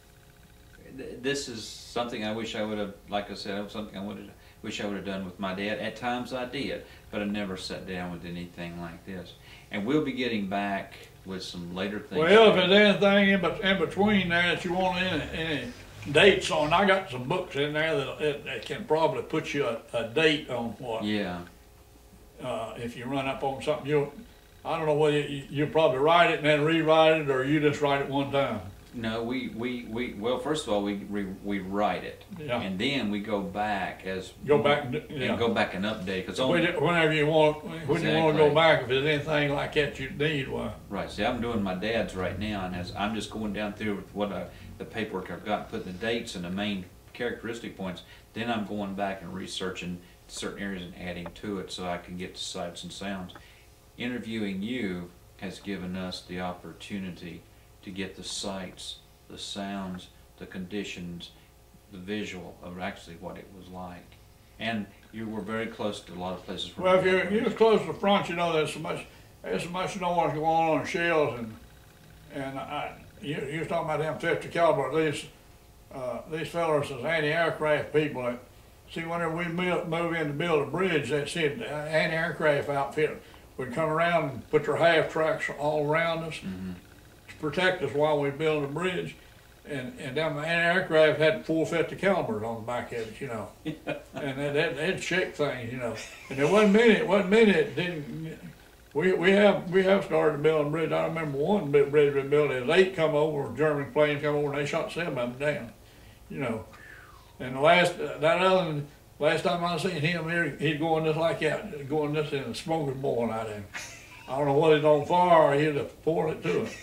th this is something I wish I would have, like I said, it was something I would have, wish I would have done with my dad. At times I did, but I never sat down with anything like this. And we'll be getting back with some later things. Well, if there's anything in, bet- in between there that you want any, any dates on, I got some books in there that, that, that can probably put you a, a date on what. Yeah. Uh, if you run up on something, you, I don't know whether you, you'll probably write it and then rewrite it, or you just write it one time. No, we, we, we well, first of all, we, we, we write it. Yeah. And then we go back as. Go back and, do- And yeah. go back and update. Cause When- on, Whenever you want, when you want to Exactly. go back, if there's anything like that you need, why. right, see, I'm doing my dad's right now, and as I'm just going down through what I, the paperwork I've got, putting the dates and the main characteristic points. Then I'm going back and researching certain areas and adding to it so I can get to sights and sounds. Interviewing you has given us the opportunity to get the sights, the sounds, the conditions, the visual of actually what it was like. And you were very close to a lot of places. where Well, if we you're, had- you're close to the front, you know there's so much, there's so much noise going on in shells, and and I, you you was talking about them fifty caliber. These uh, these fellas is anti-aircraft people. That, see, whenever we move, move in to build a bridge, that said the anti-aircraft outfit would come around and put their half tracks all around us Mhm. to protect us while we build a bridge. And, and them anti-aircraft had four fifty calibers on the back of it, you know. And that, that, they'd shake things, you know. And there wasn't many, it wasn't many that didn't, we, we have, we have started building bridge. I remember one big bridge we built, there was eight come over, German planes come over, and they shot seven of them down, you know. And the last, that other, last time I seen him here, he's going just like that, going just in a smoking bowl out there. I don't know whether he's on fire or he'd have poured it to him.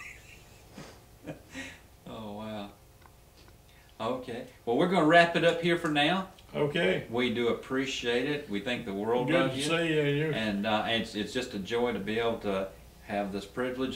Oh, wow. Okay. Well, we're going to wrap it up here for now. Okay. We do appreciate it. We think the world Good of to you. see you. You're And uh, it's, it's just a joy to be able to have this privilege